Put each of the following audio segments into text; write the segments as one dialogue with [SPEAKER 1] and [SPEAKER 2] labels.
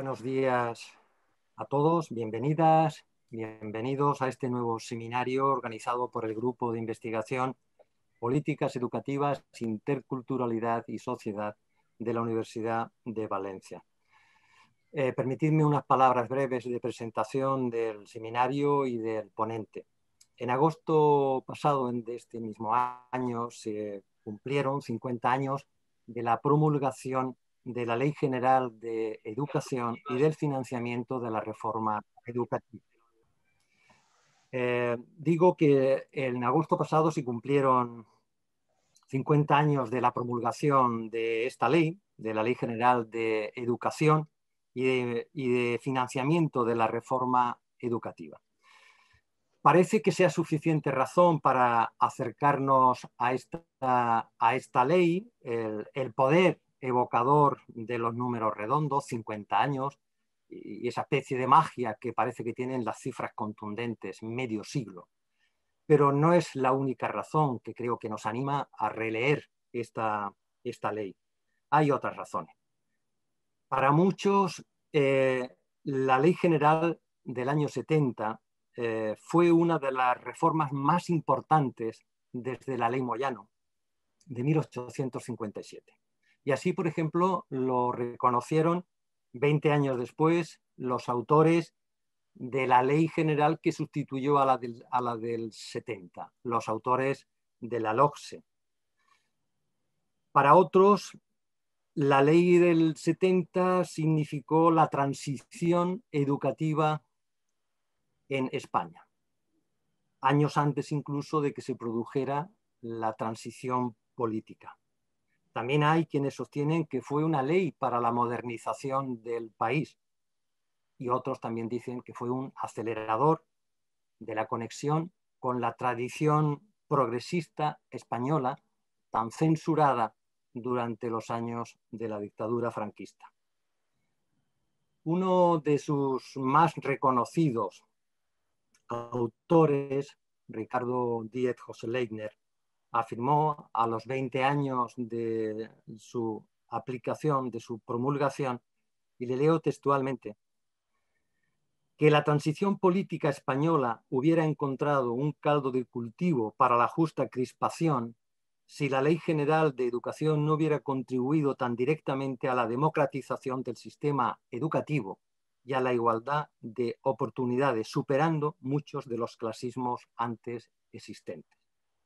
[SPEAKER 1] Buenos días a todos, bienvenidas, bienvenidos a este nuevo seminario organizado por el Grupo de Investigación Políticas Educativas, Interculturalidad y Sociedad de la Universidad de Valencia. Permitidme unas palabras breves de presentación del seminario y del ponente. En agosto pasado de este mismo año se cumplieron 50 años de la promulgación de la Ley General de Educación y del financiamiento de la reforma educativa. Digo que en agosto pasado se cumplieron 50 años de la promulgación de esta ley, de la Ley General de Educación y de financiamiento de la reforma educativa. Parece que sea suficiente razón para acercarnos a esta ley, el poder evocador de los números redondos, 50 años, y esa especie de magia que parece que tienen las cifras contundentes, medio siglo. Pero no es la única razón que creo que nos anima a releer esta ley. Hay otras razones. Para muchos, la Ley General del año 70 fue una de las reformas más importantes desde la Ley Moyano, de 1857. Y así, por ejemplo, lo reconocieron 20 años después los autores de la Ley General que sustituyó a la del 70, los autores de la LOGSE. Para otros, la ley del 70 significó la transición educativa en España, años antes incluso de que se produjera la transición política. También hay quienes sostienen que fue una ley para la modernización del país y otros también dicen que fue un acelerador de la conexión con la tradición progresista española tan censurada durante los años de la dictadura franquista. Uno de sus más reconocidos autores, Ricardo Diez José-Leitner, afirmó a los 20 años de su aplicación, de su promulgación, y le leo textualmente, que la transición política española hubiera encontrado un caldo de cultivo para la justa crispación si la Ley General de Educación no hubiera contribuido tan directamente a la democratización del sistema educativo y a la igualdad de oportunidades, superando muchos de los clasismos antes existentes.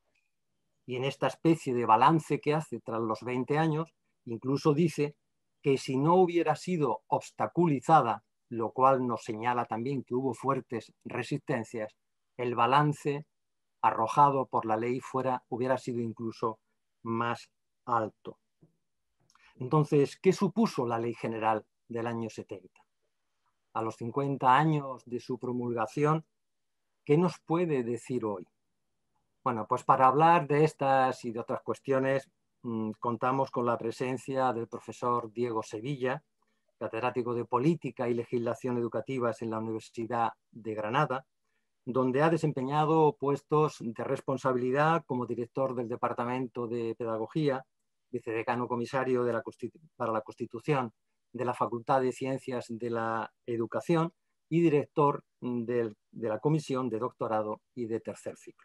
[SPEAKER 1] Y en esta especie de balance que hace tras los 20 años, incluso dice que si no hubiera sido obstaculizada, lo cual nos señala también que hubo fuertes resistencias, el balance arrojado por la ley hubiera sido incluso más alto. Entonces, ¿qué supuso la Ley General del año 70? A los 50 años de su promulgación, ¿qué nos puede decir hoy? Bueno, pues para hablar de estas y de otras cuestiones, contamos con la presencia del profesor Diego Sevilla, catedrático de Política y Legislación Educativas en la Universidad de Granada, donde ha desempeñado puestos de responsabilidad como director del Departamento de Pedagogía, vicedecano comisario para la Constitución de la Facultad de Ciencias de la Educación y director de la Comisión de Doctorado y de Tercer Ciclo.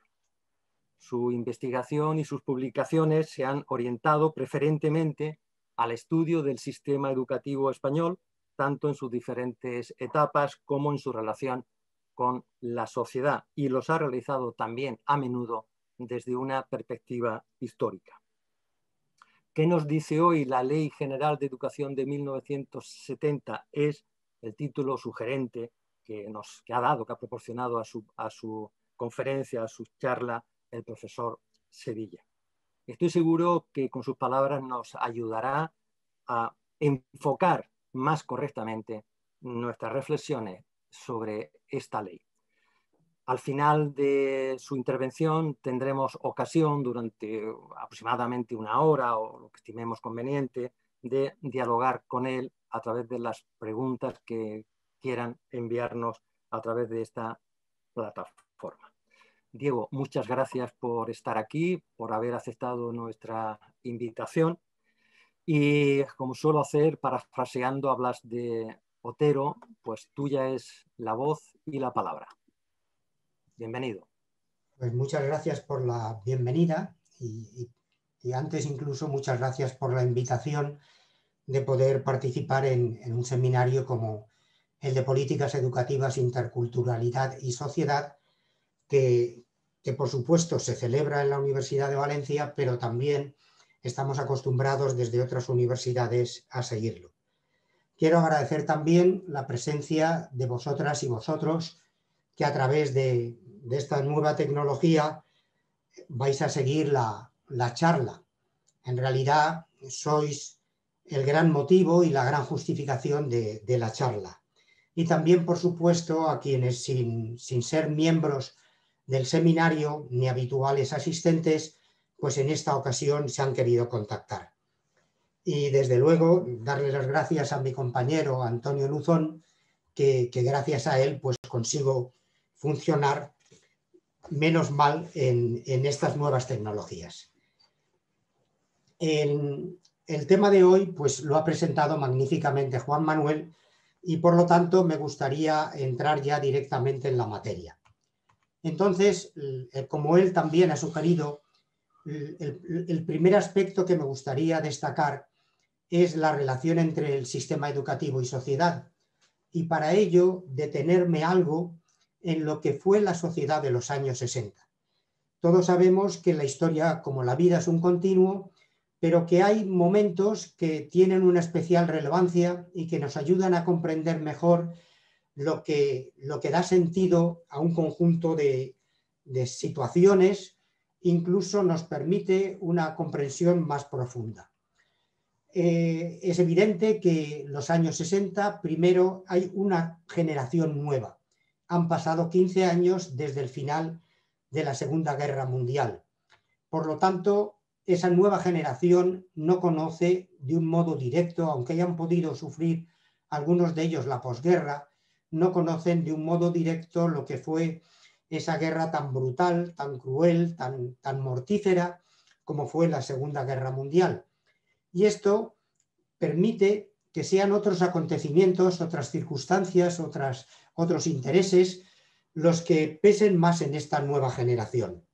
[SPEAKER 1] Su investigación y sus publicaciones se han orientado preferentemente al estudio del sistema educativo español, tanto en sus diferentes etapas como en su relación con la sociedad, y los ha realizado también a menudo desde una perspectiva histórica. ¿Qué nos dice hoy la Ley General de Educación de 1970? Es el título sugerente que ha proporcionado a su conferencia, a su charla, el profesor Sevilla. Estoy seguro que con sus palabras nos ayudará a enfocar más correctamente nuestras reflexiones sobre esta ley. Al final de su intervención tendremos ocasión durante aproximadamente una hora o lo que estimemos conveniente de dialogar con él a través de las preguntas que quieran enviarnos a través de esta plataforma. Diego, muchas gracias por estar aquí, por haber aceptado nuestra invitación. Y como suelo hacer, parafraseando, hablas de Otero, pues tuya es la voz y la palabra. Bienvenido.
[SPEAKER 2] Pues muchas gracias por la bienvenida y antes incluso muchas gracias por la invitación de poder participar en un seminario como el de Políticas Educativas, Interculturalidad y Sociedad, que por supuesto se celebra en la Universidad de Valencia, pero también estamos acostumbrados desde otras universidades a seguirlo. Quiero agradecer también la presencia de vosotras y vosotros que a través de esta nueva tecnología vais a seguir la charla. En realidad sois el gran motivo y la gran justificación de la charla. Y también, por supuesto, a quienes sin ser miembros del seminario ni habituales asistentes, pues en esta ocasión se han querido contactar. Y desde luego darle las gracias a mi compañero Antonio Luzón, que gracias a él pues consigo funcionar menos mal en estas nuevas tecnologías. El tema de hoy pues lo ha presentado magníficamente Juan Manuel y por lo tanto me gustaría entrar ya directamente en la materia. Entonces, como él también ha sugerido, el primer aspecto que me gustaría destacar es la relación entre el sistema educativo y sociedad, y para ello detenerme algo en lo que fue la sociedad de los años 60. Todos sabemos que la historia, como la vida, es un continuo, pero que hay momentos que tienen una especial relevancia y que nos ayudan a comprender mejor lo que da sentido a un conjunto de situaciones, incluso nos permite una comprensión más profunda. Es evidente que los años 60, primero, hay una generación nueva. Han pasado 15 años desde el final de la Segunda Guerra Mundial. Por lo tanto, esa nueva generación no conoce de un modo directo, aunque hayan podido sufrir algunos de ellos la posguerra, no conocen de un modo directo lo que fue esa guerra tan brutal, tan cruel, tan mortífera como fue la Segunda Guerra Mundial. Y esto permite que sean otros acontecimientos, otras circunstancias, otros intereses los que pesen más en esta nueva generación.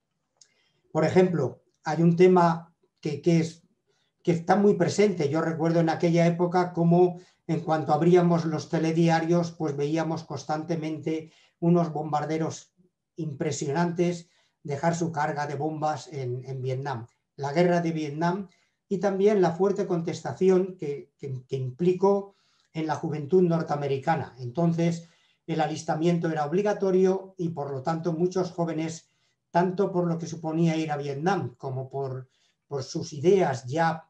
[SPEAKER 2] Por ejemplo, hay un tema que está muy presente. Yo recuerdo en aquella época cómo en cuanto abríamos los telediarios, pues veíamos constantemente unos bombarderos impresionantes dejar su carga de bombas en Vietnam. La guerra de Vietnam y también la fuerte contestación que implicó en la juventud norteamericana. Entonces, el alistamiento era obligatorio y por lo tanto muchos jóvenes, tanto por lo que suponía ir a Vietnam como por sus ideas ya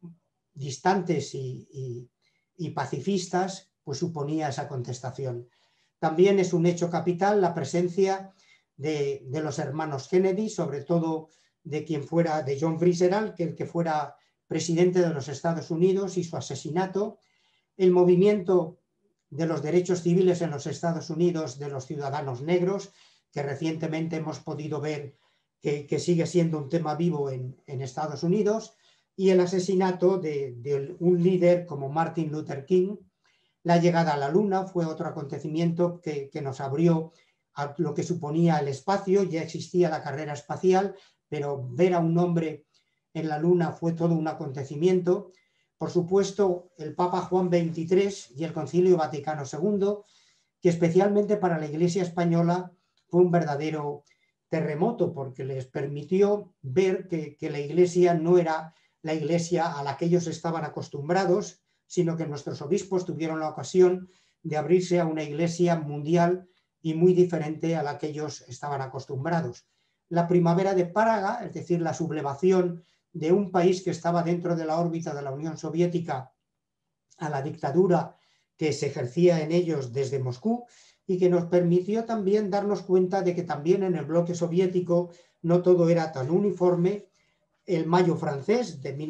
[SPEAKER 2] distantes y pacifistas, pues suponía esa contestación. También es un hecho capital la presencia de los hermanos Kennedy, sobre todo de quien fuera, de John Fitzgerald, que el que fuera presidente de los Estados Unidos y su asesinato, el movimiento de los derechos civiles en los Estados Unidos de los ciudadanos negros, que recientemente hemos podido ver que sigue siendo un tema vivo en Estados Unidos, y el asesinato de un líder como Martin Luther King. La llegada a la Luna fue otro acontecimiento que nos abrió a lo que suponía el espacio. Ya existía la carrera espacial, pero ver a un hombre en la Luna fue todo un acontecimiento. Por supuesto, el Papa Juan XXIII y el Concilio Vaticano II, que especialmente para la Iglesia española fue un verdadero terremoto, porque les permitió ver que la Iglesia no era la Iglesia a la que ellos estaban acostumbrados, sino que nuestros obispos tuvieron la ocasión de abrirse a una Iglesia mundial y muy diferente a la que ellos estaban acostumbrados. La primavera de Praga, es decir, la sublevación de un país que estaba dentro de la órbita de la Unión Soviética a la dictadura que se ejercía en ellos desde Moscú, y que nos permitió también darnos cuenta de que también en el bloque soviético no todo era tan uniforme. El Mayo francés de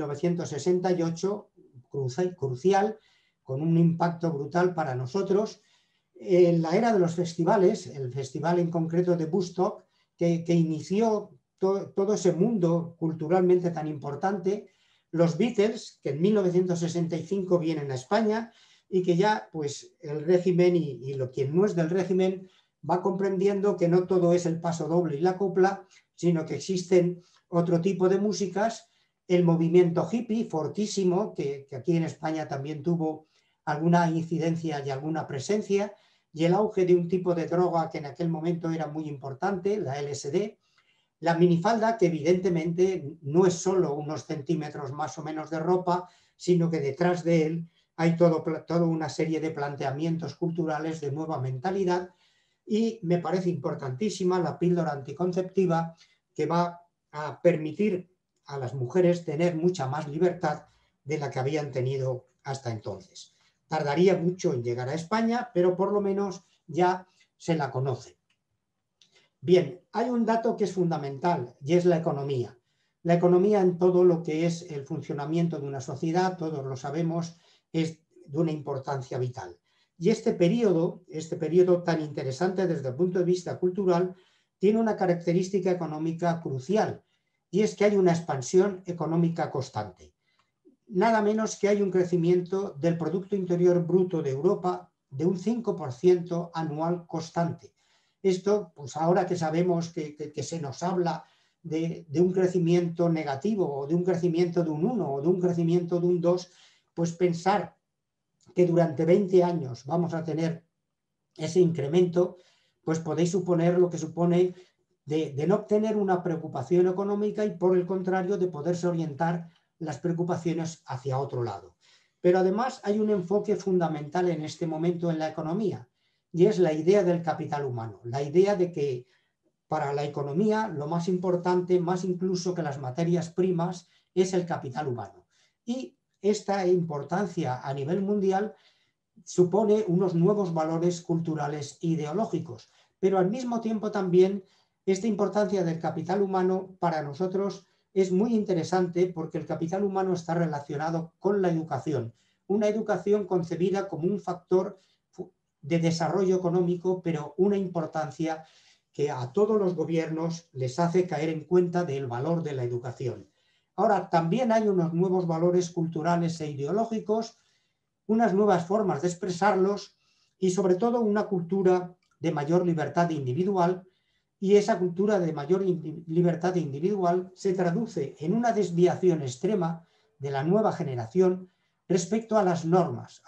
[SPEAKER 2] 1968, crucial, con un impacto brutal para nosotros. En la era de los festivales, el festival en concreto de Woodstock, que inició todo ese mundo culturalmente tan importante. Los Beatles, que en 1965 vienen a España, y que ya pues el régimen quien no es del régimen va comprendiendo que no todo es el paso doble y la copla, sino que existen otro tipo de músicas. El movimiento hippie, fortísimo, que aquí en España también tuvo alguna incidencia y alguna presencia, y el auge de un tipo de droga que en aquel momento era muy importante, la LSD, la minifalda, que evidentemente no es solo unos centímetros más o menos de ropa, sino que detrás de él hay toda una serie de planteamientos culturales de nueva mentalidad, y me parece importantísima la píldora anticonceptiva, que va a permitir a las mujeres tener mucha más libertad de la que habían tenido hasta entonces. Tardaría mucho en llegar a España, pero por lo menos ya se la conoce. Bien, hay un dato que es fundamental y es la economía. La economía en todo lo que es el funcionamiento de una sociedad, todos lo sabemos, es de una importancia vital. Y este periodo tan interesante desde el punto de vista cultural, tiene una característica económica crucial, y es que hay una expansión económica constante. Nada menos que hay un crecimiento del Producto Interior Bruto de Europa de un 5% anual constante. Esto, pues ahora que sabemos que se nos habla de un crecimiento negativo, o de un crecimiento de un 1, o de un crecimiento de un 2, pues pensar que durante 20 años vamos a tener ese incremento, pues podéis suponer lo que supone de no tener una preocupación económica, y por el contrario de poderse orientar las preocupaciones hacia otro lado. Pero además hay un enfoque fundamental en este momento en la economía, y es la idea del capital humano, la idea de que para la economía lo más importante, más incluso que las materias primas, es el capital humano. Y esta importancia a nivel mundial supone unos nuevos valores culturales e ideológicos, pero al mismo tiempo también esta importancia del capital humano para nosotros es muy interesante, porque el capital humano está relacionado con la educación, una educación concebida como un factor de desarrollo económico, pero una importancia que a todos los gobiernos les hace caer en cuenta del valor de la educación. Ahora, también hay unos nuevos valores culturales e ideológicos, unas nuevas formas de expresarlos, y sobre todo una cultura de mayor libertad individual, y esa cultura de mayor libertad individual se traduce en una desviación extrema de la nueva generación respecto a las normas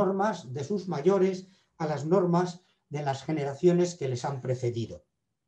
[SPEAKER 2] de sus mayores, a las normas de las generaciones que les han precedido.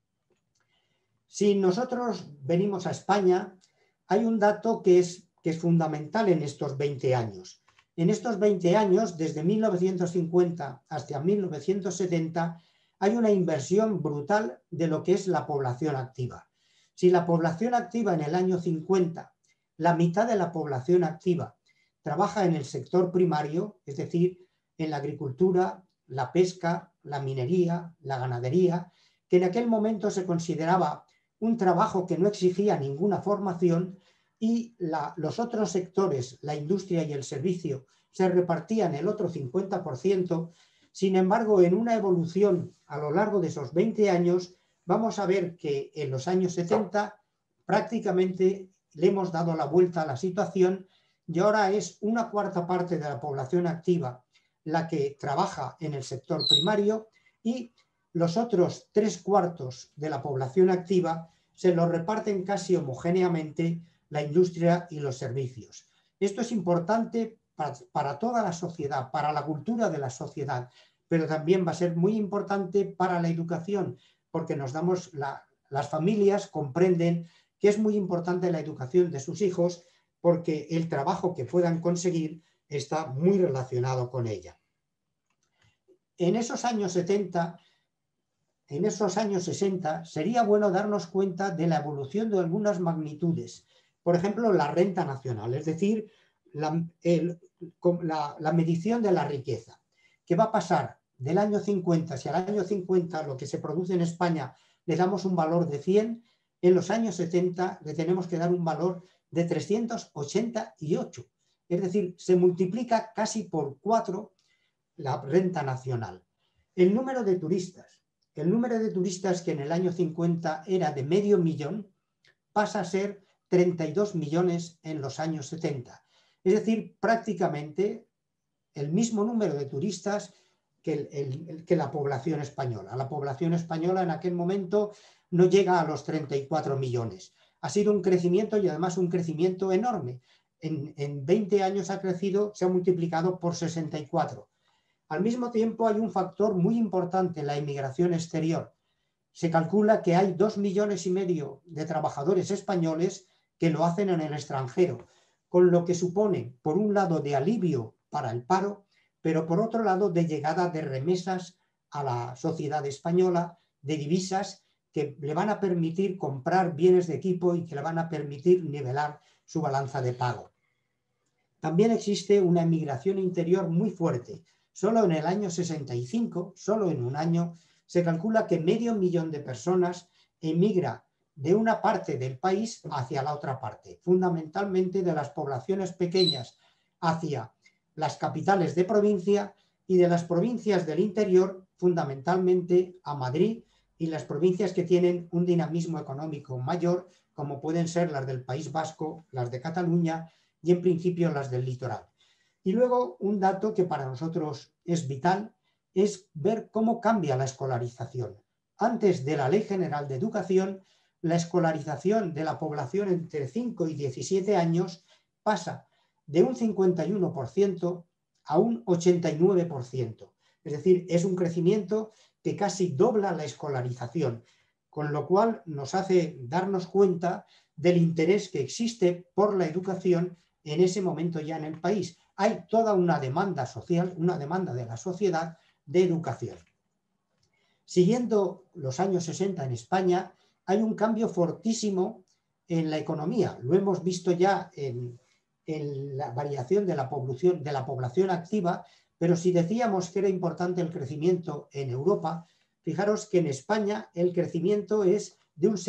[SPEAKER 2] Si nosotros venimos a España, hay un dato que es fundamental en estos 20 años. En estos 20 años, desde 1950 hasta 1970, hay una inversión brutal de lo que es la población activa. Si la población activa en el año 50, la mitad de la población activa trabaja en el sector primario, es decir, en la agricultura, la pesca, la minería, la ganadería, que en aquel momento se consideraba un trabajo que no exigía ninguna formación, y los otros sectores, la industria y el servicio, se repartían el otro 50%. Sin embargo, en una evolución a lo largo de esos 20 años, vamos a ver que en los años 70 prácticamente le hemos dado la vuelta a la situación, y ahora es una cuarta parte de la población activa la que trabaja en el sector primario, y los otros 3/4 de la población activa se lo reparten casi homogéneamente la industria y los servicios. Esto es importante para toda la sociedad, para la cultura de la sociedad, pero también va a ser muy importante para la educación, porque las familias comprenden que es muy importante la educación de sus hijos, porque el trabajo que puedan conseguir está muy relacionado con ella. En esos años 70, en esos años 60, sería bueno darnos cuenta de la evolución de algunas magnitudes. Por ejemplo, la renta nacional, es decir, la medición de la riqueza, que va a pasar del año 50, si al año 50 lo que se produce en España le damos un valor de 100, en los años 70 le tenemos que dar un valor de 388. Es decir, se multiplica casi por 4 la renta nacional. El número de turistas que en el año 50 era de 500.000, pasa a ser 32 millones en los años 70. Es decir, prácticamente el mismo número de turistas que la población española. La población española en aquel momento no llega a los 34 millones. Ha sido un crecimiento y además un crecimiento enorme. En 20 años ha crecido, se ha multiplicado por 64. Al mismo tiempo hay un factor muy importante, la inmigración exterior. Se calcula que hay 2,5 millones de trabajadores españoles que lo hacen en el extranjero, con lo que supone, por un lado, de alivio para el paro, pero por otro lado, de llegada de remesas a la sociedad española, de divisas que le van a permitir comprar bienes de equipo y que le van a permitir nivelar su balanza de pago. También existe una emigración interior muy fuerte. Solo en el año 65, solo en un año, se calcula que 500,000 de personas emigra de una parte del país hacia la otra parte, fundamentalmente de las poblaciones pequeñas hacia las capitales de provincia y de las provincias del interior, fundamentalmente a Madrid y las provincias que tienen un dinamismo económico mayor, como pueden ser las del País Vasco, las de Cataluña y en principio las del litoral. Y luego un dato que para nosotros es vital es ver cómo cambia la escolarización. Antes de la Ley General de Educación, la escolarización de la población entre 5 y 17 años pasa de un 51% a un 89%. Es decir, es un crecimiento que casi dobla la escolarización, con lo cual nos hace darnos cuenta del interés que existe por la educación en ese momento ya en el país. Hay toda una demanda social, una demanda de la sociedad de educación. Siguiendo los años 60 en España, hay un cambio fortísimo en la economía. Lo hemos visto ya en la variación de la población activa, pero si decíamos que era importante el crecimiento en Europa, fijaros que en España el crecimiento es de un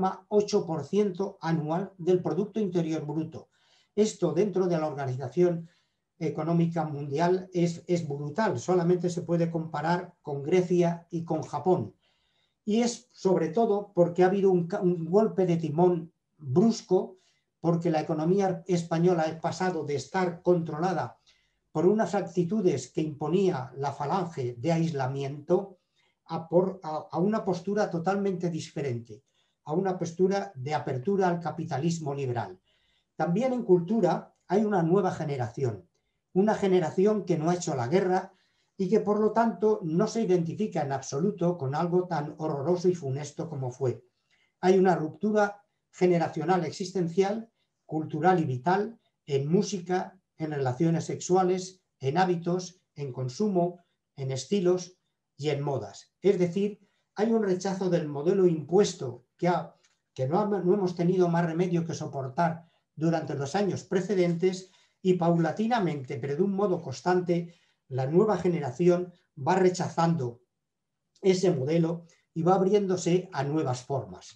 [SPEAKER 2] 6,8% anual del Producto Interior Bruto. Esto dentro de la Organización Económica Mundial es brutal, solamente se puede comparar con Grecia y con Japón. Y es sobre todo porque ha habido un golpe de timón brusco, porque la economía española ha pasado de estar controlada por unas actitudes que imponía la falange de aislamiento a una postura totalmente diferente, a una postura de apertura al capitalismo liberal. También en cultura hay una nueva generación que no ha hecho la guerra y que por lo tanto no se identifica en absoluto con algo tan horroroso y funesto como fue. Hay una ruptura generacional existencial, cultural y vital, en música, en relaciones sexuales, en hábitos, en consumo, en estilos y en modas. Es decir, hay un rechazo del modelo impuesto que no hemos tenido más remedio que soportar durante los años precedentes y paulatinamente, pero de un modo constante, la nueva generación va rechazando ese modelo y va abriéndose a nuevas formas.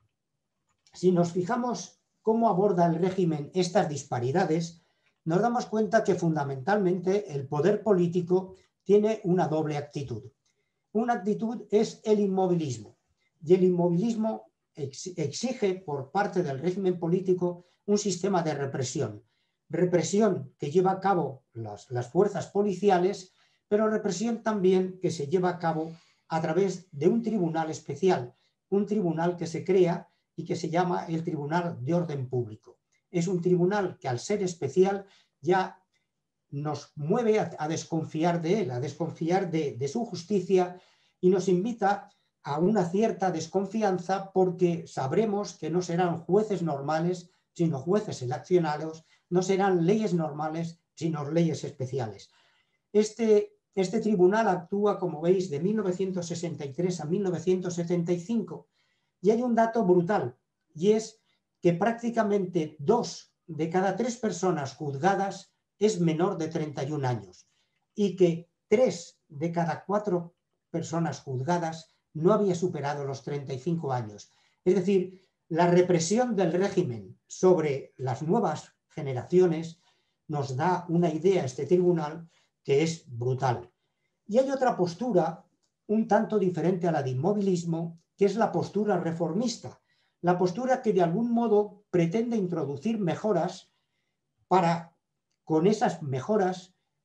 [SPEAKER 2] Si nos fijamos cómo aborda el régimen estas disparidades, nos damos cuenta que fundamentalmente el poder político tiene una doble actitud. Una actitud es el inmovilismo, y el inmovilismo exige por parte del régimen político un sistema de represión que lleva a cabo las fuerzas policiales, pero represión también que se lleva a cabo a través de un tribunal especial, un tribunal que se crea y que se llama el Tribunal de Orden Público. Es un tribunal que al ser especial ya nos mueve a desconfiar de él, a desconfiar de su justicia y nos invita a una cierta desconfianza porque sabremos que no serán jueces normales, sino jueces seleccionados, no serán leyes normales, sino leyes especiales. Este tribunal actúa, como veis, de 1963 a 1975 y hay un dato brutal y es que prácticamente 2 de cada 3 personas juzgadas es menor de 31 años y que 3 de cada 4 personas juzgadas no había superado los 35 años. Es decir, la represión del régimen sobre las nuevas generaciones nos da una idea a este tribunal que es brutal. Y hay otra postura un tanto diferente a la de inmovilismo, que es la postura reformista, la postura que de algún modo pretende introducir mejoras para, con esas mejoras,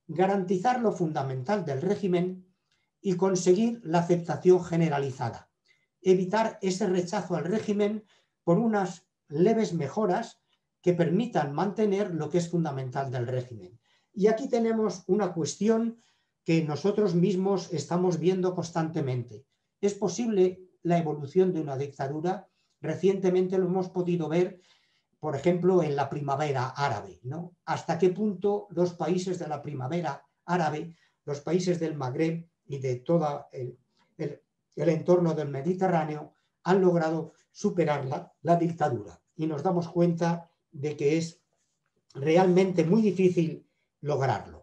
[SPEAKER 2] garantizar lo fundamental del régimen y conseguir la aceptación generalizada, evitar ese rechazo al régimen por unas leves mejoras que permitan mantener lo que es fundamental del régimen. Y aquí tenemos una cuestión que nosotros mismos estamos viendo constantemente. ¿Es posible la evolución de una dictadura? Recientemente lo hemos podido ver, por ejemplo, en la primavera árabe, ¿no? ¿Hasta qué punto los países de la primavera árabe, los países del Magreb y de todo el entorno del Mediterráneo han logrado superar la dictadura? Y nos damos cuenta de que es realmente muy difícil lograrlo.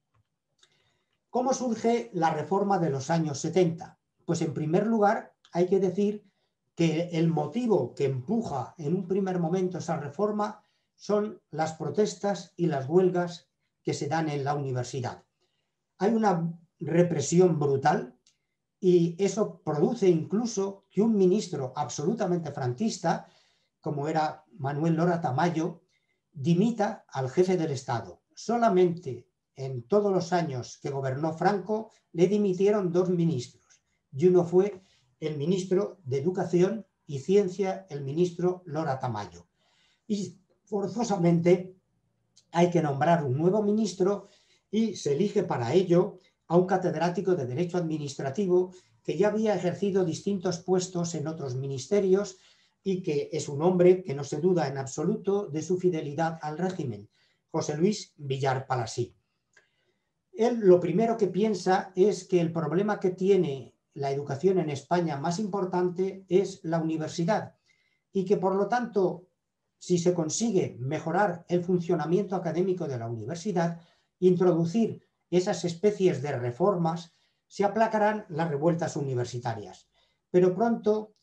[SPEAKER 2] ¿Cómo surge la reforma de los años 70? Pues en primer lugar hay que decir que el motivo que empuja en un primer momento esa reforma son las protestas y las huelgas que se dan en la universidad. Hay una represión brutal y eso produce incluso que un ministro absolutamente franquista, como era Manuel Lora Tamayo, dimita al jefe del Estado. Solamente en todos los años que gobernó Franco le dimitieron 2 ministros y uno fue el ministro de Educación y Ciencia, el ministro Lora Tamayo. Y forzosamente hay que nombrar un nuevo ministro y se elige para ello a un catedrático de Derecho Administrativo que ya había ejercido distintos puestos en otros ministerios y que es un hombre que no se duda en absoluto de su fidelidad al régimen, José Luis Villar Palasí. Él lo primero que piensa es que el problema que tiene la educación en España más importante es la universidad y que por lo tanto, si se consigue mejorar el funcionamiento académico de la universidad, introducir esas especies de reformas, se aplacarán las revueltas universitarias. Pero pronto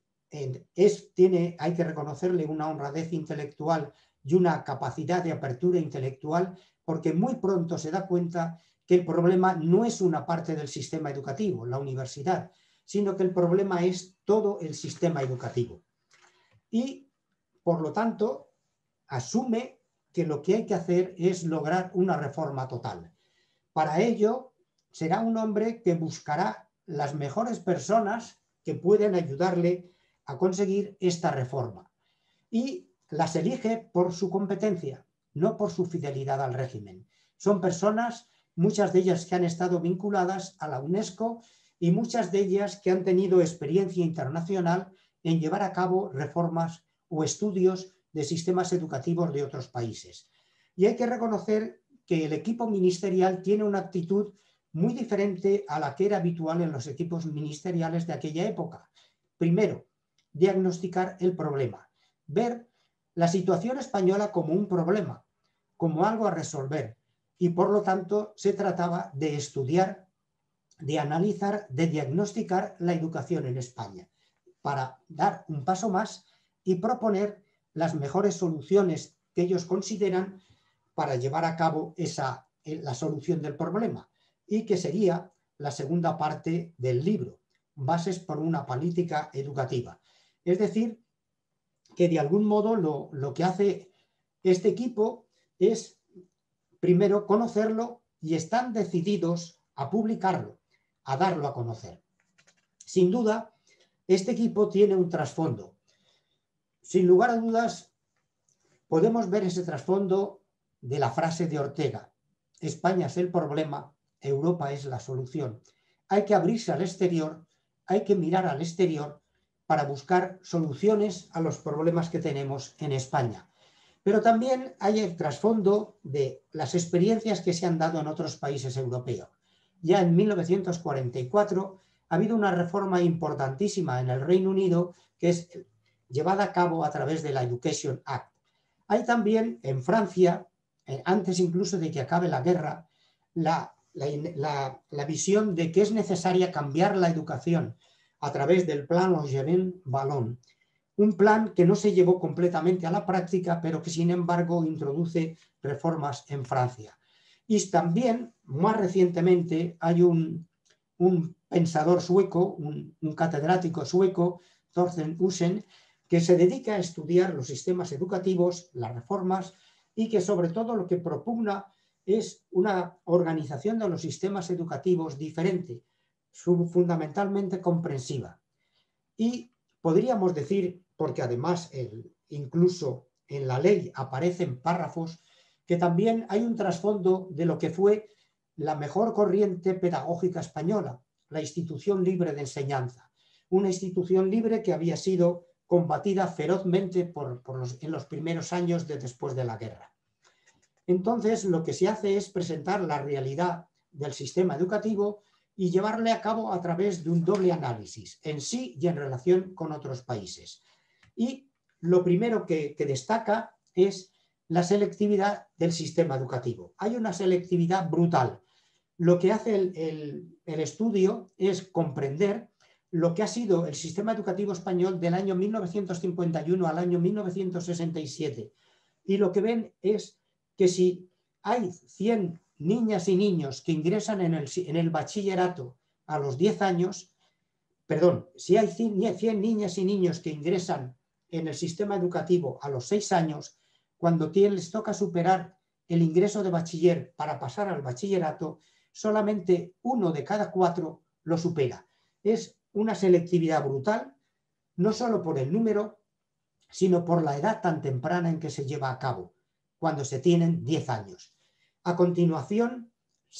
[SPEAKER 2] hay que reconocerle una honradez intelectual y una capacidad de apertura intelectual, porque muy pronto se da cuenta que el problema no es una parte del sistema educativo, la universidad, sino que el problema es todo el sistema educativo. Y, por lo tanto, asume que lo que hay que hacer es lograr una reforma total. Para ello, será un hombre que buscará las mejores personas que pueden ayudarle a conseguir esta reforma. Y las elige por su competencia, no por su fidelidad al régimen. Son personas, muchas de ellas que han estado vinculadas a la UNESCO y muchas de ellas que han tenido experiencia internacional en llevar a cabo reformas o estudios de sistemas educativos de otros países. Y hay que reconocer que el equipo ministerial tiene una actitud muy diferente a la que era habitual en los equipos ministeriales de aquella época. Primero, diagnosticar el problema, ver la situación española como un problema, como algo a resolver, y por lo tanto se trataba de estudiar, de analizar, de diagnosticar la educación en España, para dar un paso más y proponer las mejores soluciones que ellos consideran para llevar a cabo la solución del problema, y que sería la segunda parte del libro, Bases por una política educativa. Es decir, que de algún modo lo que hace este equipo es, primero, conocerlo y están decididos a publicarlo, a darlo a conocer. Sin duda, este equipo tiene un trasfondo. Sin lugar a dudas, podemos ver ese trasfondo de la frase de Ortega: España es el problema, Europa es la solución. Hay que abrirse al exterior, hay que mirar al exterior para buscar soluciones a los problemas que tenemos en España. Pero también hay el trasfondo de las experiencias que se han dado en otros países europeos. Ya en 1944 ha habido una reforma importantísima en el Reino Unido que es llevada a cabo a través de la Education Act. Hay también en Francia, antes incluso de que acabe la guerra, la visión de que es necesaria cambiar la educación a través del plan Langevin-Wallon, un plan que no se llevó completamente a la práctica, pero que sin embargo introduce reformas en Francia. Y también, más recientemente, hay un pensador sueco, un catedrático sueco, Thorsten Usen, que se dedica a estudiar los sistemas educativos, las reformas, y que sobre todo lo que propugna es una organización de los sistemas educativos diferente, fundamentalmente comprensiva. Y podríamos decir, porque además incluso en la ley aparecen párrafos, que también hay un trasfondo de lo que fue la mejor corriente pedagógica española, la institución libre de enseñanza. Una institución libre que había sido combatida ferozmente en los primeros años después de la guerra. Entonces, lo que se hace es presentar la realidad del sistema educativo y llevarle a cabo a través de un doble análisis, en sí y en relación con otros países. Y lo primero que destaca es la selectividad del sistema educativo. Hay una selectividad brutal. Lo que hace el estudio es comprender lo que ha sido el sistema educativo español del año 1951 al año 1967. Y lo que ven es que si hay 100 niñas y niños que ingresan en el bachillerato a los 10 años, perdón, si hay 100 niñas y niños que ingresan en el sistema educativo a los 6 años, cuando les toca superar el ingreso de bachiller para pasar al bachillerato, solamente 1 de cada 4 lo supera. Es una selectividad brutal, no solo por el número, sino por la edad tan temprana en que se lleva a cabo, cuando se tienen 10 años. A continuación,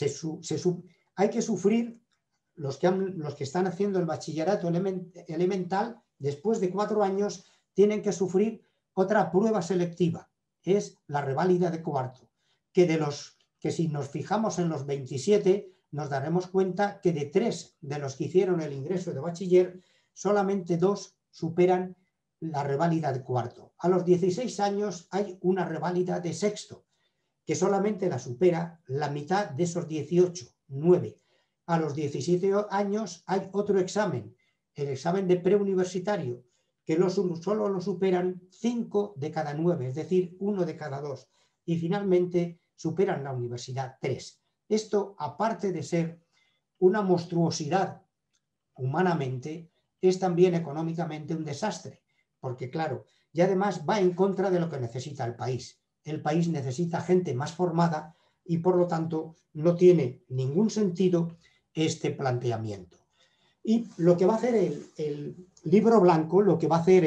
[SPEAKER 2] hay que sufrir, los que están haciendo el bachillerato elemental, después de 4 años, tienen que sufrir otra prueba selectiva, es la reválida de cuarto, que si nos fijamos en los 27, nos daremos cuenta que de 3 de los que hicieron el ingreso de bachiller, solamente 2 superan la reválida de cuarto. A los 16 años hay una reválida de sexto, que solamente la supera la mitad de esos 18, 9. A los 17 años hay otro examen, el examen de preuniversitario, que solo lo superan 5 de cada 9, es decir, 1 de cada 2. Y finalmente superan la universidad 3. Esto, aparte de ser una monstruosidad humanamente, es también económicamente un desastre, porque claro, y además va en contra de lo que necesita el país. El país necesita gente más formada y por lo tanto no tiene ningún sentido este planteamiento. Y lo que va a hacer el libro blanco, lo que va a hacer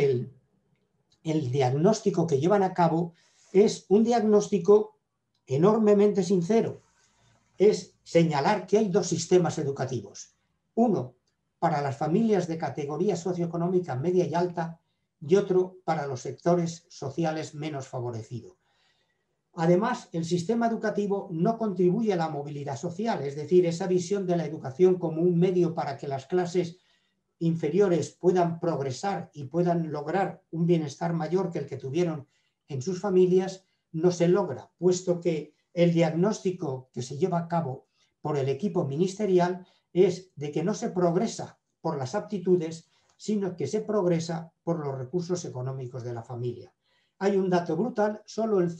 [SPEAKER 2] el diagnóstico que llevan a cabo es un diagnóstico enormemente sincero. Es señalar que hay 2 sistemas educativos. Uno para las familias de categoría socioeconómica media y alta y otro para los sectores sociales menos favorecidos. Además, el sistema educativo no contribuye a la movilidad social, es decir, esa visión de la educación como un medio para que las clases inferiores puedan progresar y puedan lograr un bienestar mayor que el que tuvieron en sus familias, no se logra, puesto que el diagnóstico que se lleva a cabo por el equipo ministerial es de que no se progresa por las aptitudes, sino que se progresa por los recursos económicos de la familia. Hay un dato brutal, solo el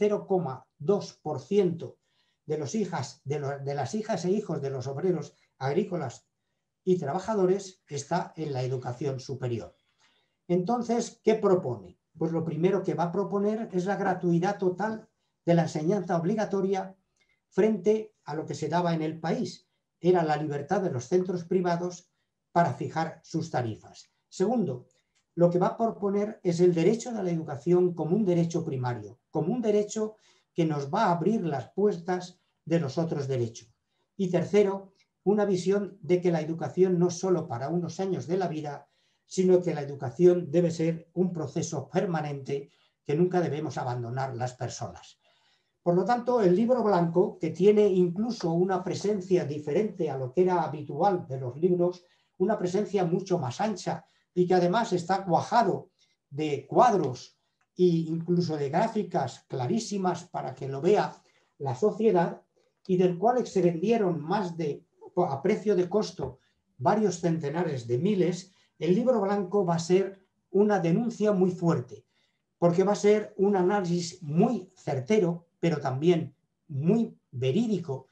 [SPEAKER 2] 0,2% de las hijas e hijos de los obreros agrícolas y trabajadores está en la educación superior. Entonces, ¿qué propone? Pues lo primero que va a proponer es la gratuidad total de la enseñanza obligatoria frente a lo que se daba en el país. Era la libertad de los centros privados para fijar sus tarifas. Segundo, lo que va a proponer es el derecho a la educación como un derecho primario, como un derecho que nos va a abrir las puertas de los otros derechos. Y tercero, una visión de que la educación no es solo para unos años de la vida, sino que la educación debe ser un proceso permanente que nunca debemos abandonar las personas. Por lo tanto, el libro blanco, que tiene incluso una presencia diferente a lo que era habitual de los libros, una presencia mucho más ancha y que además está cuajado de cuadros e incluso de gráficas clarísimas para que lo vea la sociedad, y del cual se vendieron a precio de costo varios centenares de miles, el libro blanco va a ser una denuncia muy fuerte, porque va a ser un análisis muy certero, pero también muy verídico,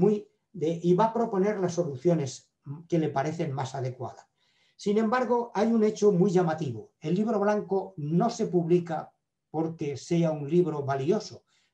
[SPEAKER 2] y va a proponer las soluciones que le parecen más adecuadas. Sin embargo, hay un hecho muy llamativo. El libro blanco no se publica porque sea un libro valioso,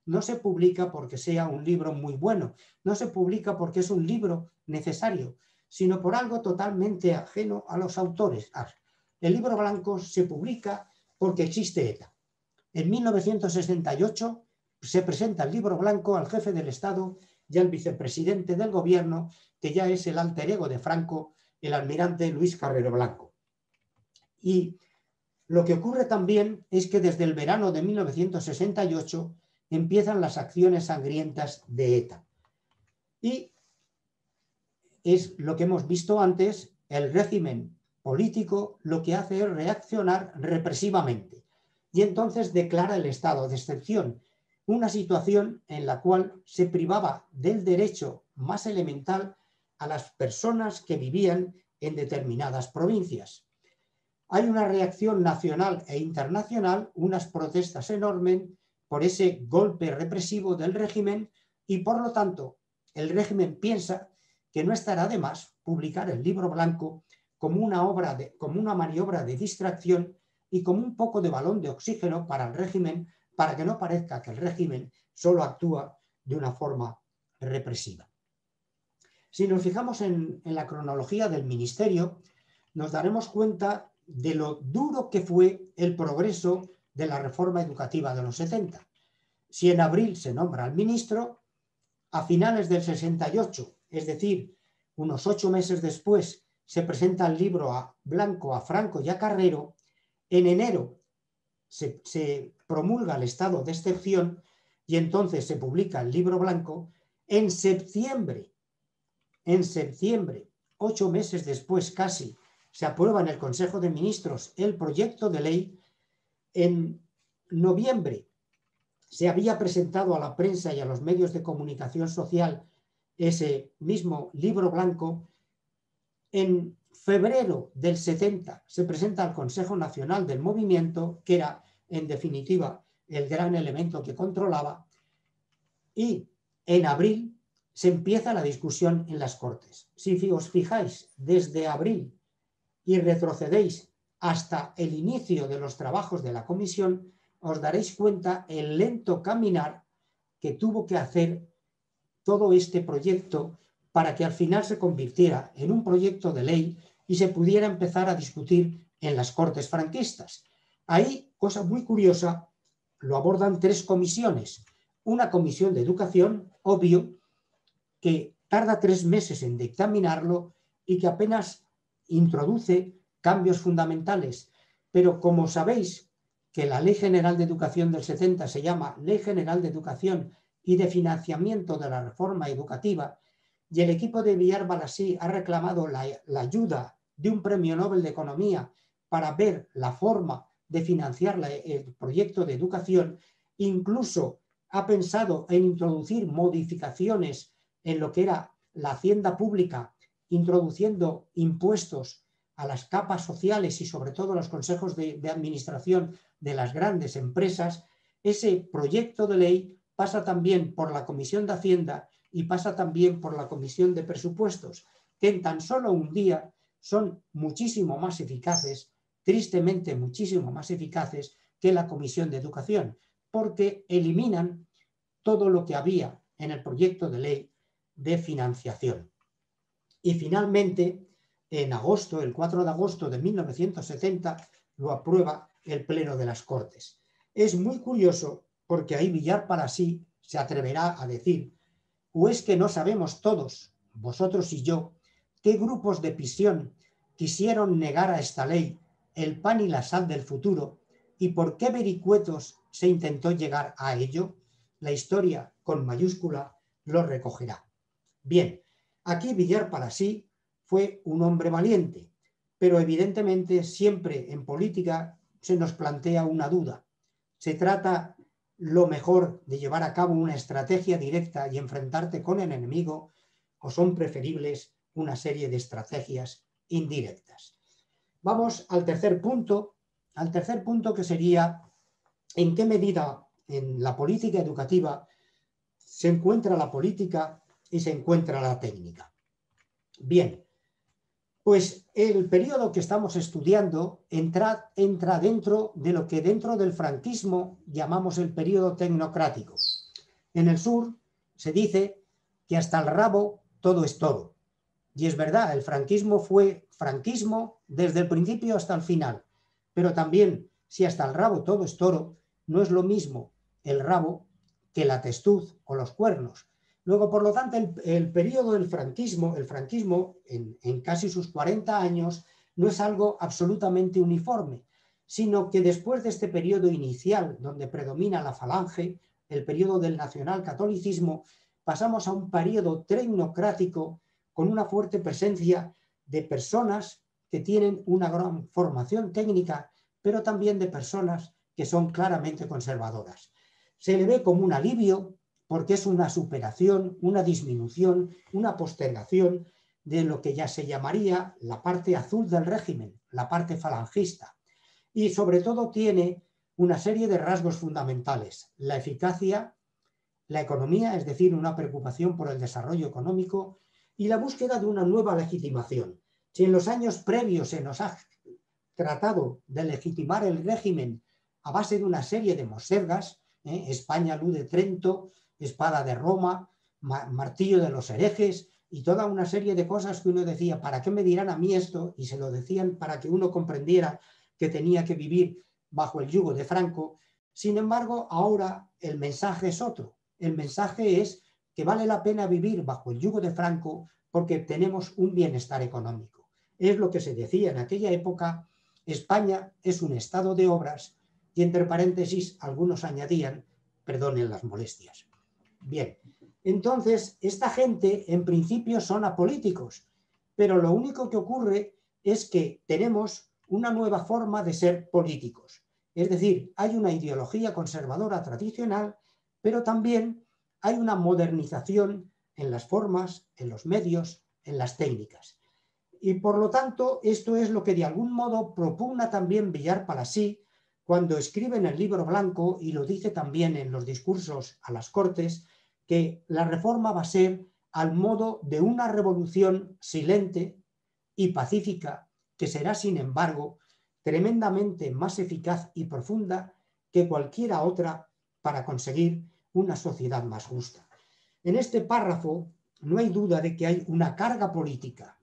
[SPEAKER 2] no se publica porque sea un libro muy bueno, no se publica porque es un libro necesario, sino por algo totalmente ajeno a los autores. El libro blanco se publica porque existe ETA. En 1968 se presenta el libro blanco al jefe del Estado y al vicepresidente del gobierno, que ya es el alter ego de Franco, el almirante Luis Carrero Blanco. Y lo que ocurre también es que desde el verano de 1968 empiezan las acciones sangrientas de ETA. Y es lo que hemos visto antes, el régimen político lo que hace es reaccionar represivamente. Y entonces declara el estado de excepción, una situación en la cual se privaba del derecho más elemental a las personas que vivían en determinadas provincias. Hay una reacción nacional e internacional, unas protestas enormes por ese golpe represivo del régimen y por lo tanto el régimen piensa que no estará de más publicar el libro blanco como una maniobra de distracción y como un poco de balón de oxígeno para el régimen, para que no parezca que el régimen solo actúa de una forma represiva. Si nos fijamos en la cronología del ministerio, nos daremos cuenta de lo duro que fue el progreso de la reforma educativa de los 70. Si en abril se nombra al ministro, a finales del 68, es decir, unos 8 meses después, se presenta el libro blanco a Franco y a Carrero. En enero se promulga el estado de excepción y entonces se publica el libro blanco. En septiembre, 8 meses después casi, se aprueba en el Consejo de Ministros el proyecto de ley. En noviembre se había presentado a la prensa y a los medios de comunicación social ese mismo libro blanco. En febrero del 70 se presenta al Consejo Nacional del Movimiento, que era en definitiva el gran elemento que controlaba, y en abril se empieza la discusión en las Cortes. Si os fijáis, desde abril y retrocedéis hasta el inicio de los trabajos de la comisión, os daréis cuenta el lento caminar que tuvo que hacer todo este proyecto para que al final se convirtiera en un proyecto de ley y se pudiera empezar a discutir en las Cortes franquistas. Ahí, cosa muy curiosa, lo abordan 3 comisiones. Una comisión de educación, obvio, que tarda 3 meses en dictaminarlo y que apenas introduce cambios fundamentales. Pero como sabéis que la Ley General de Educación del 70 se llama Ley General de Educación y de Financiamiento de la Reforma Educativa, y el equipo de Villar Balasí ha reclamado la ayuda de un premio Nobel de Economía para ver la forma de financiar el proyecto de educación, incluso ha pensado en introducir modificaciones en lo que era la hacienda pública, introduciendo impuestos a las capas sociales y sobre todo a los consejos de administración de las grandes empresas. Ese proyecto de ley pasa también por la Comisión de Hacienda y pasa también por la Comisión de Presupuestos, que en tan solo un día son muchísimo más eficaces, tristemente muchísimo más eficaces que la Comisión de Educación, porque eliminan todo lo que había en el proyecto de ley de financiación. Y finalmente, en agosto, el 4 de agosto de 1970, lo aprueba el Pleno de las Cortes. Es muy curioso porque ahí Villar Balasí se atreverá a decir: ¿o es que no sabemos todos, vosotros y yo, qué grupos de prisión quisieron negar a esta ley el pan y la sal del futuro y por qué vericuetos se intentó llegar a ello? La historia, con mayúscula, lo recogerá. Bien, aquí Villar Balasí fue un hombre valiente, pero evidentemente siempre en política se nos plantea una duda. ¿Se trata lo mejor de llevar a cabo una estrategia directa y enfrentarte con el enemigo, o son preferibles una serie de estrategias indirectas? Vamos al tercer punto que sería en qué medida en la política educativa se encuentra la política y se encuentra la técnica. Bien, pues el periodo que estamos estudiando entra dentro de lo que dentro del franquismo llamamos el periodo tecnocrático. En el sur se dice que hasta el rabo todo es toro. Y es verdad, el franquismo fue franquismo desde el principio hasta el final. Pero también, si hasta el rabo todo es toro, no es lo mismo el rabo que la testuz o los cuernos. Luego, por lo tanto, el periodo del franquismo, en casi sus 40 años, no es algo absolutamente uniforme, sino que después de este periodo inicial, donde predomina la falange, el periodo del nacionalcatolicismo, pasamos a un periodo tecnocrático con una fuerte presencia de personas que tienen una gran formación técnica, pero también de personas que son claramente conservadoras. Se le ve como un alivio porque es una superación, una disminución, una postergación de lo que ya se llamaría la parte azul del régimen, la parte falangista. Y sobre todo tiene una serie de rasgos fundamentales: la eficacia, la economía, es decir, una preocupación por el desarrollo económico, y la búsqueda de una nueva legitimación. Si en los años previos se nos ha tratado de legitimar el régimen a base de una serie de mosergas, España, Luz de Trento, Espada de Roma, Martillo de los herejes y toda una serie de cosas que uno decía, ¿para qué me dirán a mí esto? Y se lo decían para que uno comprendiera que tenía que vivir bajo el yugo de Franco. Sin embargo, ahora el mensaje es otro. El mensaje es que vale la pena vivir bajo el yugo de Franco porque tenemos un bienestar económico. Es lo que se decía en aquella época: España es un estado de obras, y entre paréntesis algunos añadían, perdonen las molestias. Bien, entonces esta gente en principio son apolíticos, pero lo único que ocurre es que tenemos una nueva forma de ser políticos. Es decir, hay una ideología conservadora tradicional, pero también hay una modernización en las formas, en los medios, en las técnicas. Y por lo tanto, esto es lo que de algún modo propugna también Villar Palasí cuando escribe en el Libro Blanco, y lo dice también en los discursos a las Cortes, que la reforma va a ser al modo de una revolución silente y pacífica, que será, sin embargo, tremendamente más eficaz y profunda que cualquiera otra para conseguir una sociedad más justa. En este párrafo no hay duda de que hay una carga política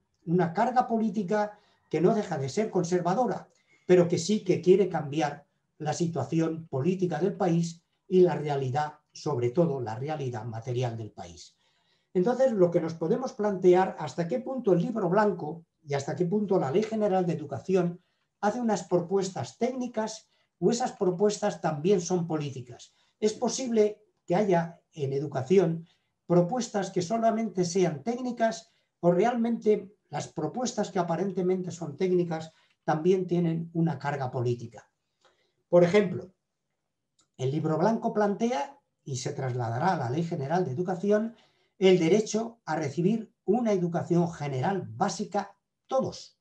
[SPEAKER 2] que no deja de ser conservadora, pero que sí que quiere cambiar la situación política del país y la realidad, sobre todo la realidad material del país. Entonces, lo que nos podemos plantear, hasta qué punto el Libro Blanco y hasta qué punto la Ley General de Educación hace unas propuestas técnicas, o esas propuestas también son políticas. Es posible que haya en educación propuestas que solamente sean técnicas, o realmente las propuestas que aparentemente son técnicas también tienen una carga política. Por ejemplo, el Libro Blanco plantea, y se trasladará a la Ley General de Educación, el derecho a recibir una educación general básica todos,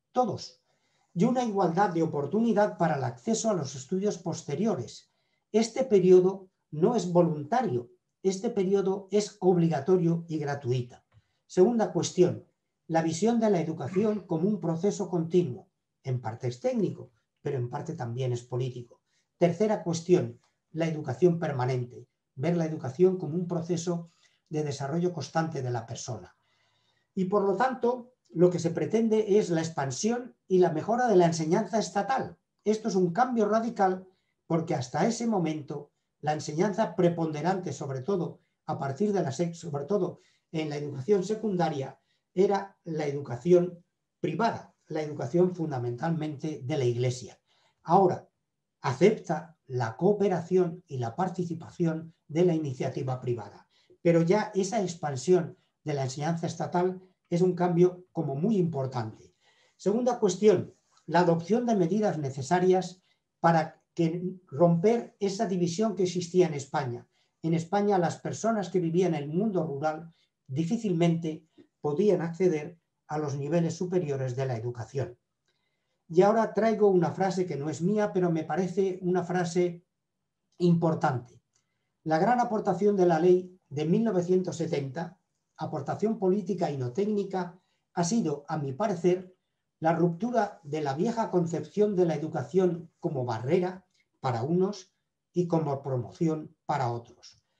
[SPEAKER 2] y una igualdad de oportunidad para el acceso a los estudios posteriores. Este periodo no es voluntario, este periodo es obligatorio y gratuito. Segunda cuestión, la visión de la educación como un proceso continuo. En parte es técnico, pero en parte también es político. Tercera cuestión, la educación permanente. Ver la educación como un proceso de desarrollo constante de la persona. Y por lo tanto, lo que se pretende es la expansión y la mejora de la enseñanza estatal. Esto es un cambio radical porque hasta ese momento la enseñanza preponderante, sobre todo a partir de sobre todo en la educación secundaria, era la educación privada, la educación fundamentalmente de la Iglesia. Ahora acepta la cooperación y la participación de la iniciativa privada, pero ya esa expansión de la enseñanza estatal es un cambio como muy importante. Segunda cuestión, la adopción de medidas necesarias para romper esa división que existía en España. En España, las personas que vivían en el mundo rural difícilmente podían acceder a los niveles superiores de la educación. Y ahora traigo una frase que no es mía, pero me parece una frase importante. La gran aportación de la ley de 1970, aportación política y no técnica, ha sido, a mi parecer, la ruptura de la vieja concepción de la educación como barrera para unos y como promoción para otros.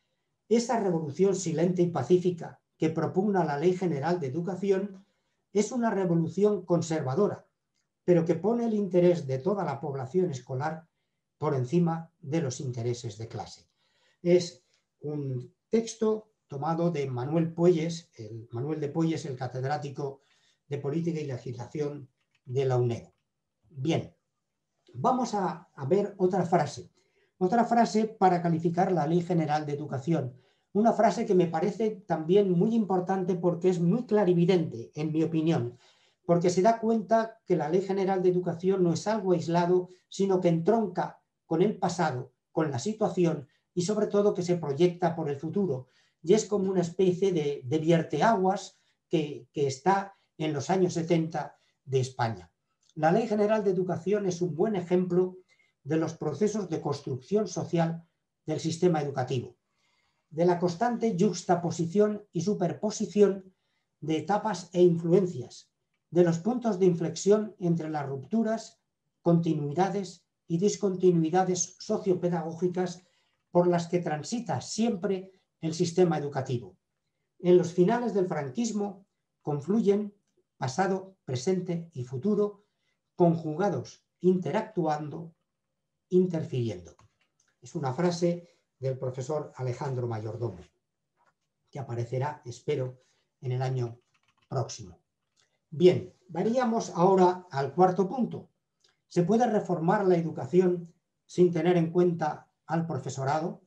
[SPEAKER 2] Esa revolución silente y pacífica que propugna la Ley General de Educación es una revolución conservadora, pero que pone el interés de toda la población escolar por encima de los intereses de clase. Es un texto tomado de Manuel Puelles, el catedrático de Política y Legislación de la UNED. Bien, vamos a ver otra frase para calificar la Ley General de Educación. Una frase que me parece también muy importante porque es muy clarividente, en mi opinión, porque se da cuenta que la Ley General de Educación no es algo aislado, sino que entronca con el pasado, con la situación y sobre todo que se proyecta por el futuro. Y es como una especie de vierteaguas que está en los años 70 de España. La Ley General de Educación es un buen ejemplo de los procesos de construcción social del sistema educativo, de la constante yuxtaposición y superposición de etapas e influencias, de los puntos de inflexión entre las rupturas, continuidades y discontinuidades sociopedagógicas por las que transita siempre el sistema educativo. En los finales del franquismo confluyen pasado, presente y futuro, conjugados, interactuando, interfiriendo. Es una frase del profesor Alejandro Mayordomo, que aparecerá, espero, en el año próximo. Bien, varíamos ahora al cuarto punto. ¿Se puede reformar la educación sin tener en cuenta al profesorado?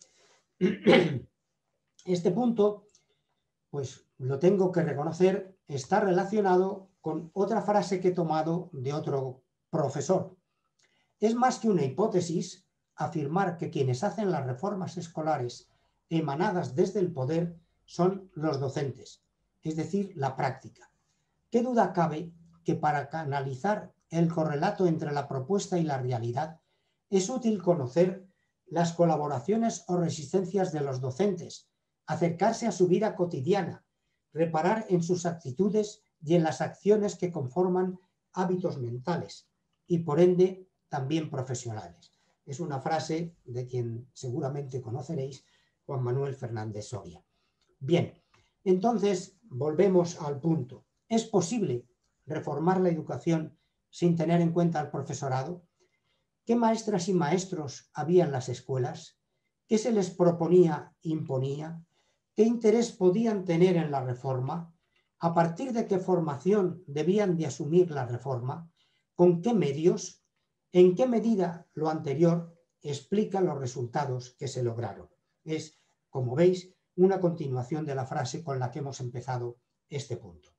[SPEAKER 2] Este punto, pues lo tengo que reconocer, está relacionado con otra frase que he tomado de otro profesor. Es más que una hipótesis afirmar que quienes hacen las reformas escolares emanadas desde el poder son los docentes, es decir, la práctica. ¿Qué duda cabe que para canalizar el correlato entre la propuesta y la realidad es útil conocer las colaboraciones o resistencias de los docentes, acercarse a su vida cotidiana, reparar en sus actitudes y en las acciones que conforman hábitos mentales y, por ende, también profesionales? Es una frase de quien seguramente conoceréis, Juan Manuel Fernández Soria. Bien, entonces volvemos al punto. ¿Es posible reformar la educación sin tener en cuenta al profesorado? ¿Qué maestras y maestros había en las escuelas? ¿Qué se les proponía, imponía? ¿Qué interés podían tener en la reforma? ¿A partir de qué formación debían de asumir la reforma? ¿Con qué medios? ¿En qué medida lo anterior explica los resultados que se lograron? Es, como veis, una continuación de la frase con la que hemos empezado este punto.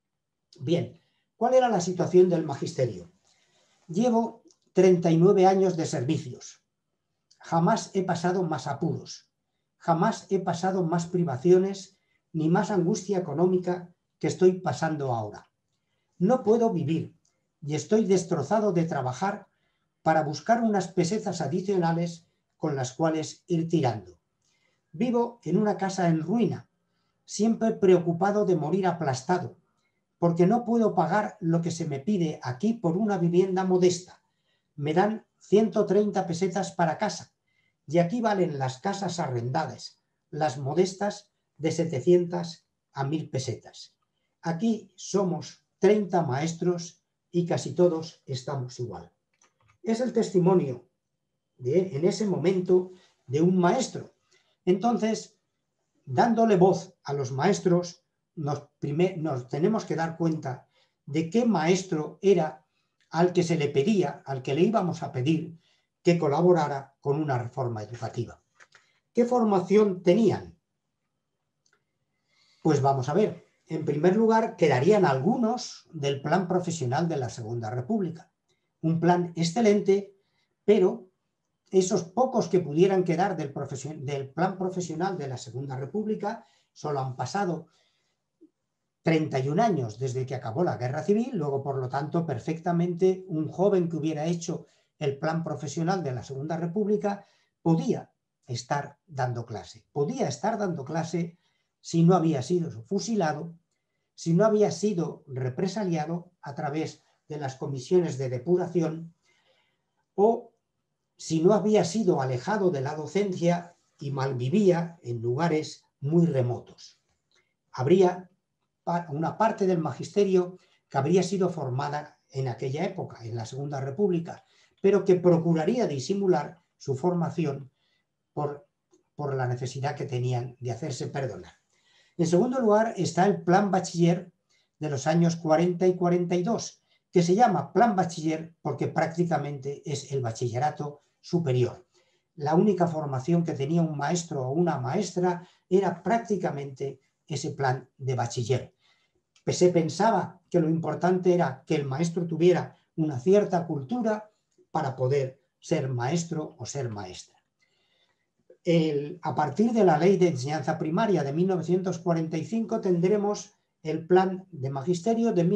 [SPEAKER 2] Bien, ¿cuál era la situación del magisterio? Llevo 39 años de servicios. Jamás he pasado más apuros. Jamás he pasado más privaciones ni más angustia económica que estoy pasando ahora. No puedo vivir y estoy destrozado de trabajar para buscar unas pesetas adicionales con las cuales ir tirando. Vivo en una casa en ruina, siempre preocupado de morir aplastado, porque no puedo pagar lo que se me pide aquí por una vivienda modesta. Me dan 130 pesetas para casa, y aquí valen las casas arrendadas, las modestas de 700 a 1000 pesetas. Aquí somos 30 maestros y casi todos estamos igual. Es el testimonio en ese momento de un maestro. Entonces, dándole voz a los maestros, nos tenemos que dar cuenta de qué maestro era al que se le pedía, al que le íbamos a pedir que colaborara con una reforma educativa. ¿Qué formación tenían? Pues vamos a ver. En primer lugar, quedarían algunos del plan profesional de la Segunda República. Un plan excelente, pero esos pocos que pudieran quedar del plan profesional de la Segunda República, solo han pasado 31 años desde que acabó la Guerra Civil, luego, por lo tanto, perfectamente un joven que hubiera hecho el plan profesional de la Segunda República podía estar dando clase. Podía estar dando clase si no había sido fusilado, si no había sido represaliado a través de las comisiones de depuración o si no había sido alejado de la docencia y malvivía en lugares muy remotos. Habría una parte del magisterio que habría sido formada en aquella época, en la Segunda República, pero que procuraría disimular su formación por la necesidad que tenían de hacerse perdonar. En segundo lugar está el Plan Bachiller de los años 40 y 42, que se llama Plan Bachiller porque prácticamente es el bachillerato superior. La única formación que tenía un maestro o una maestra era prácticamente ese plan de bachiller. Se pensaba que lo importante era que el maestro tuviera una cierta cultura para poder ser maestro o ser maestra. A partir de la Ley de Enseñanza Primaria de 1945 tendremos el Plan de Magisterio de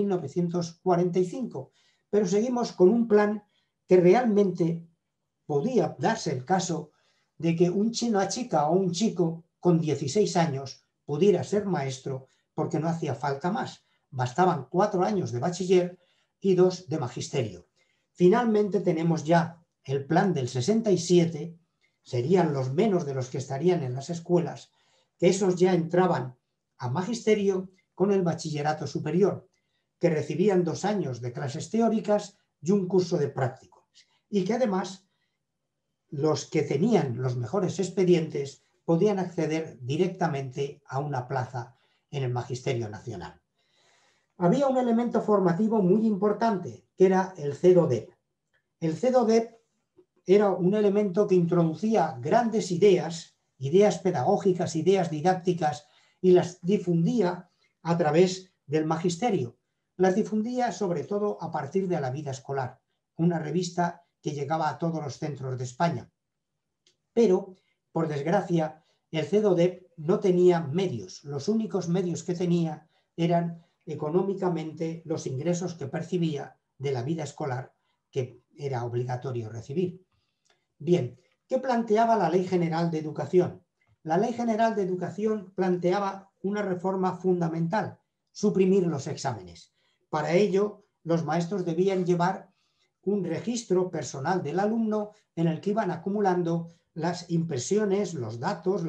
[SPEAKER 2] 1945, pero seguimos con un plan que realmente podía darse el caso de que una chica o un chico con 16 años pudiera ser maestro porque no hacía falta más. Bastaban 4 años de bachiller y 2 de magisterio. Finalmente tenemos ya el plan del 67, serían los menos de los que estarían en las escuelas, que esos ya entraban a magisterio con el bachillerato superior, que recibían 2 años de clases teóricas y un curso de prácticos, y que además los que tenían los mejores expedientes podían acceder directamente a una plaza en el Magisterio Nacional. Había un elemento formativo muy importante, que era el CEDODEP. El CEDODEP era un elemento que introducía grandes ideas pedagógicas, ideas didácticas, y las difundía a través del magisterio. Las difundía sobre todo a partir de La Vida Escolar, una revista que llegaba a todos los centros de España. Pero, por desgracia, el CEDODEP no tenía medios. Los únicos medios que tenía eran económicamente los ingresos que percibía de La Vida Escolar, que era obligatorio recibir. Bien, ¿qué planteaba la Ley General de Educación? La Ley General de Educación planteaba una reforma fundamental: suprimir los exámenes. Para ello, los maestros debían llevar un registro personal del alumno en el que iban acumulando las impresiones, los datos,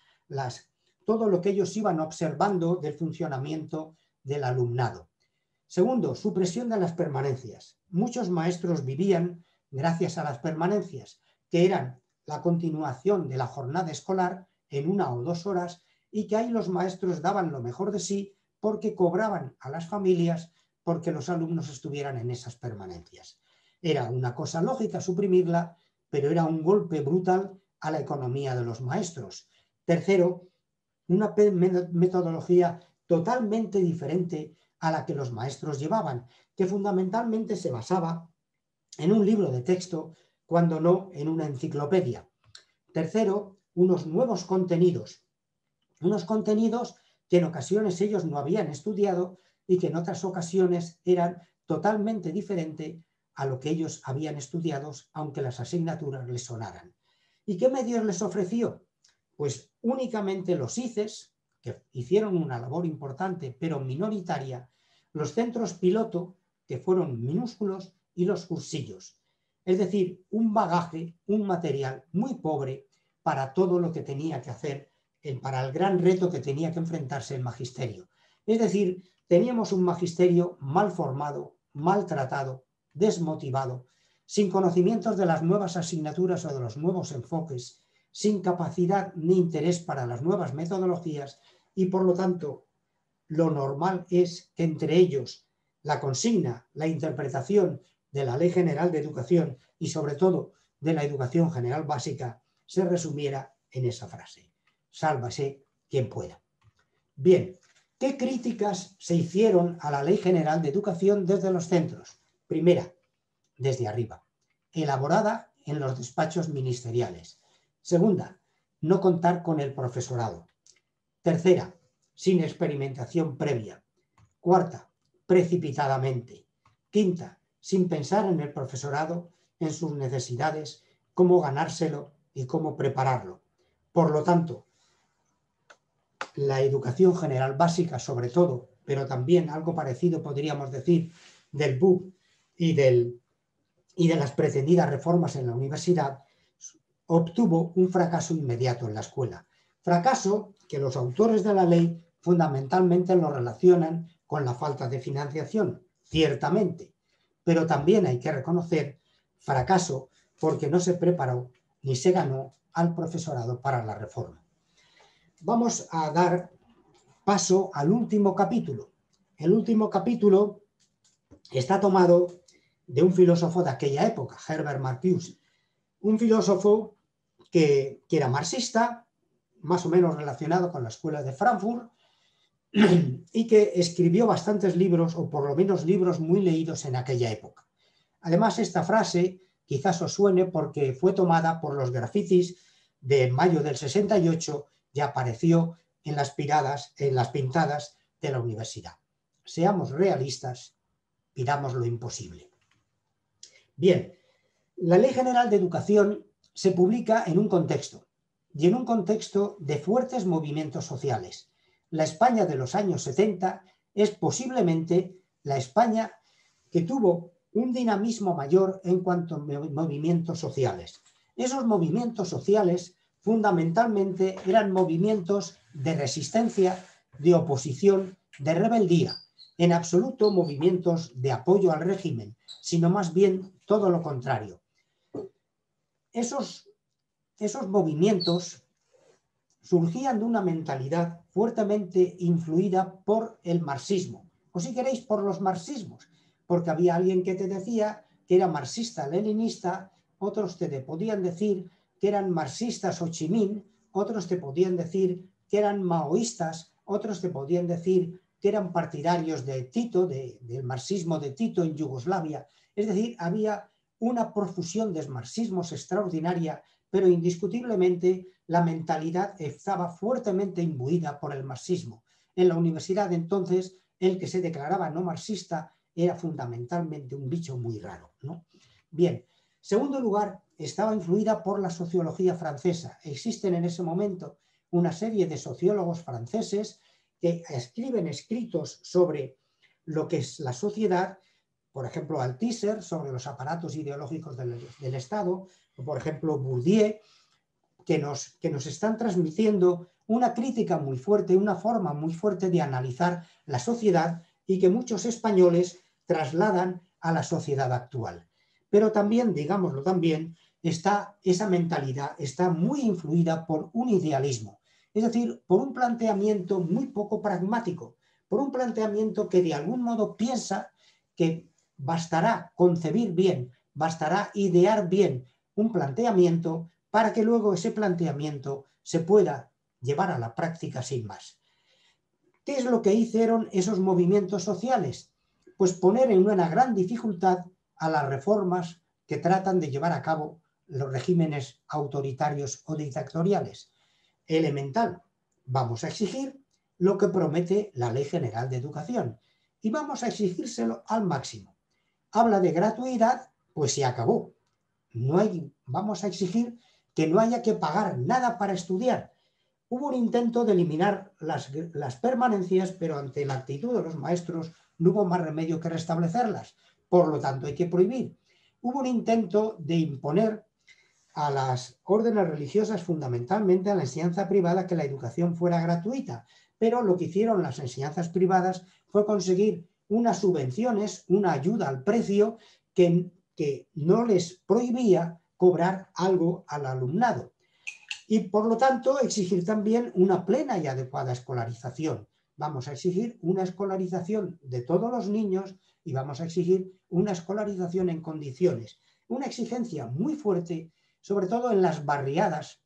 [SPEAKER 2] todo lo que ellos iban observando del funcionamiento del alumnado. Segundo, supresión de las permanencias. Muchos maestros vivían gracias a las permanencias, que eran la continuación de la jornada escolar en 1 o 2 horas, y que ahí los maestros daban lo mejor de sí porque cobraban a las familias porque los alumnos estuvieran en esas permanencias. Era una cosa lógica suprimirla, pero era un golpe brutal a la economía de los maestros. Tercero, una metodología totalmente diferente a la que los maestros llevaban, que fundamentalmente se basaba en un libro de texto, cuando no en una enciclopedia. Tercero, unos nuevos contenidos que en ocasiones ellos no habían estudiado y que en otras ocasiones eran totalmente diferentes a lo que ellos habían estudiado, aunque las asignaturas les sonaran. ¿Y qué medios les ofreció? Pues únicamente los ICES, que hicieron una labor importante pero minoritaria, los centros piloto, que fueron minúsculos, y los cursillos. Es decir, un bagaje, un material muy pobre para todo lo que tenía que hacer, para el gran reto que tenía que enfrentarse el magisterio. Es decir, teníamos un magisterio mal formado, maltratado, desmotivado, sin conocimientos de las nuevas asignaturas o de los nuevos enfoques, sin capacidad ni interés para las nuevas metodologías, y por lo tanto lo normal es que entre ellos la consigna, la interpretación de la Ley General de Educación y sobre todo de la Educación General Básica se resumiera en esa frase: sálvase quien pueda. Bien, ¿qué críticas se hicieron a la Ley General de Educación desde los centros? Primera, desde arriba, elaborada en los despachos ministeriales. Segunda, no contar con el profesorado. Tercera, sin experimentación previa. Cuarta, precipitadamente. Quinta, sin pensar en el profesorado, en sus necesidades, cómo ganárselo y cómo prepararlo. Por lo tanto, la educación general básica, sobre todo, pero también algo parecido podríamos decir del BUP y de las pretendidas reformas en la universidad, obtuvo un fracaso inmediato en la escuela. Fracaso que los autores de la ley fundamentalmente lo relacionan con la falta de financiación, ciertamente, pero también hay que reconocer fracaso porque no se preparó ni se ganó al profesorado para la reforma. Vamos a dar paso al último capítulo. El último capítulo está tomado de un filósofo de aquella época, Herbert Marcuse, un filósofo que era marxista, más o menos relacionado con la escuela de Frankfurt, y que escribió bastantes libros, o por lo menos libros muy leídos en aquella época. Además, esta frase quizás os suene porque fue tomada por los grafitis de mayo del 68 y apareció en las pintadas de la universidad. Seamos realistas, pidamos lo imposible. Bien, la Ley General de Educación se publica en un contexto, y en un contexto de fuertes movimientos sociales. La España de los años 70 es posiblemente la España que tuvo un dinamismo mayor en cuanto a movimientos sociales. Esos movimientos sociales fundamentalmente eran movimientos de resistencia, de oposición, de rebeldía, en absoluto movimientos de apoyo al régimen, sino más bien todo lo contrario. Esos movimientos surgían de una mentalidad fuertemente influida por el marxismo, o si queréis por los marxismos, porque había alguien que te decía que era marxista-leninista, otros te podían decir que eran marxistas Ho Chi Minh, otros te podían decir que eran maoístas, otros te podían decir que eran partidarios de Tito, del marxismo de Tito en Yugoslavia. Es decir, había una profusión de marxismos extraordinaria, pero indiscutiblemente la mentalidad estaba fuertemente imbuida por el marxismo. En la universidad entonces, el que se declaraba no marxista era fundamentalmente un bicho muy raro, ¿no? Bien, segundo lugar, estaba influida por la sociología francesa. Existen en ese momento una serie de sociólogos franceses que escriben escritos sobre lo que es la sociedad, por ejemplo, Althusser sobre los aparatos ideológicos del Estado, o por ejemplo Bourdieu, que nos están transmitiendo una crítica muy fuerte, una forma muy fuerte de analizar la sociedad y que muchos españoles trasladan a la sociedad actual. Pero también, digámoslo también, esa mentalidad está muy influida por un idealismo, es decir, por un planteamiento muy poco pragmático, por un planteamiento que de algún modo piensa que bastará concebir bien, bastará idear bien un planteamiento para que luego ese planteamiento se pueda llevar a la práctica sin más. ¿Qué es lo que hicieron esos movimientos sociales? Pues poner en una gran dificultad a las reformas que tratan de llevar a cabo los regímenes autoritarios o dictatoriales. Elemental, vamos a exigir lo que promete la Ley General de Educación y vamos a exigírselo al máximo. Habla de gratuidad, pues se acabó. Vamos a exigir que no haya que pagar nada para estudiar. Hubo un intento de eliminar las permanencias, pero ante la actitud de los maestros no hubo más remedio que restablecerlas. Por lo tanto, hay que prohibir. Hubo un intento de imponer a las órdenes religiosas, fundamentalmente a la enseñanza privada, que la educación fuera gratuita. Pero lo que hicieron las enseñanzas privadas fue conseguir unas subvenciones, una ayuda al precio que no les prohibía cobrar algo al alumnado. Y por lo tanto exigir también una plena y adecuada escolarización. Vamos a exigir una escolarización de todos los niños y vamos a exigir una escolarización en condiciones. Una exigencia muy fuerte, sobre todo en las barriadas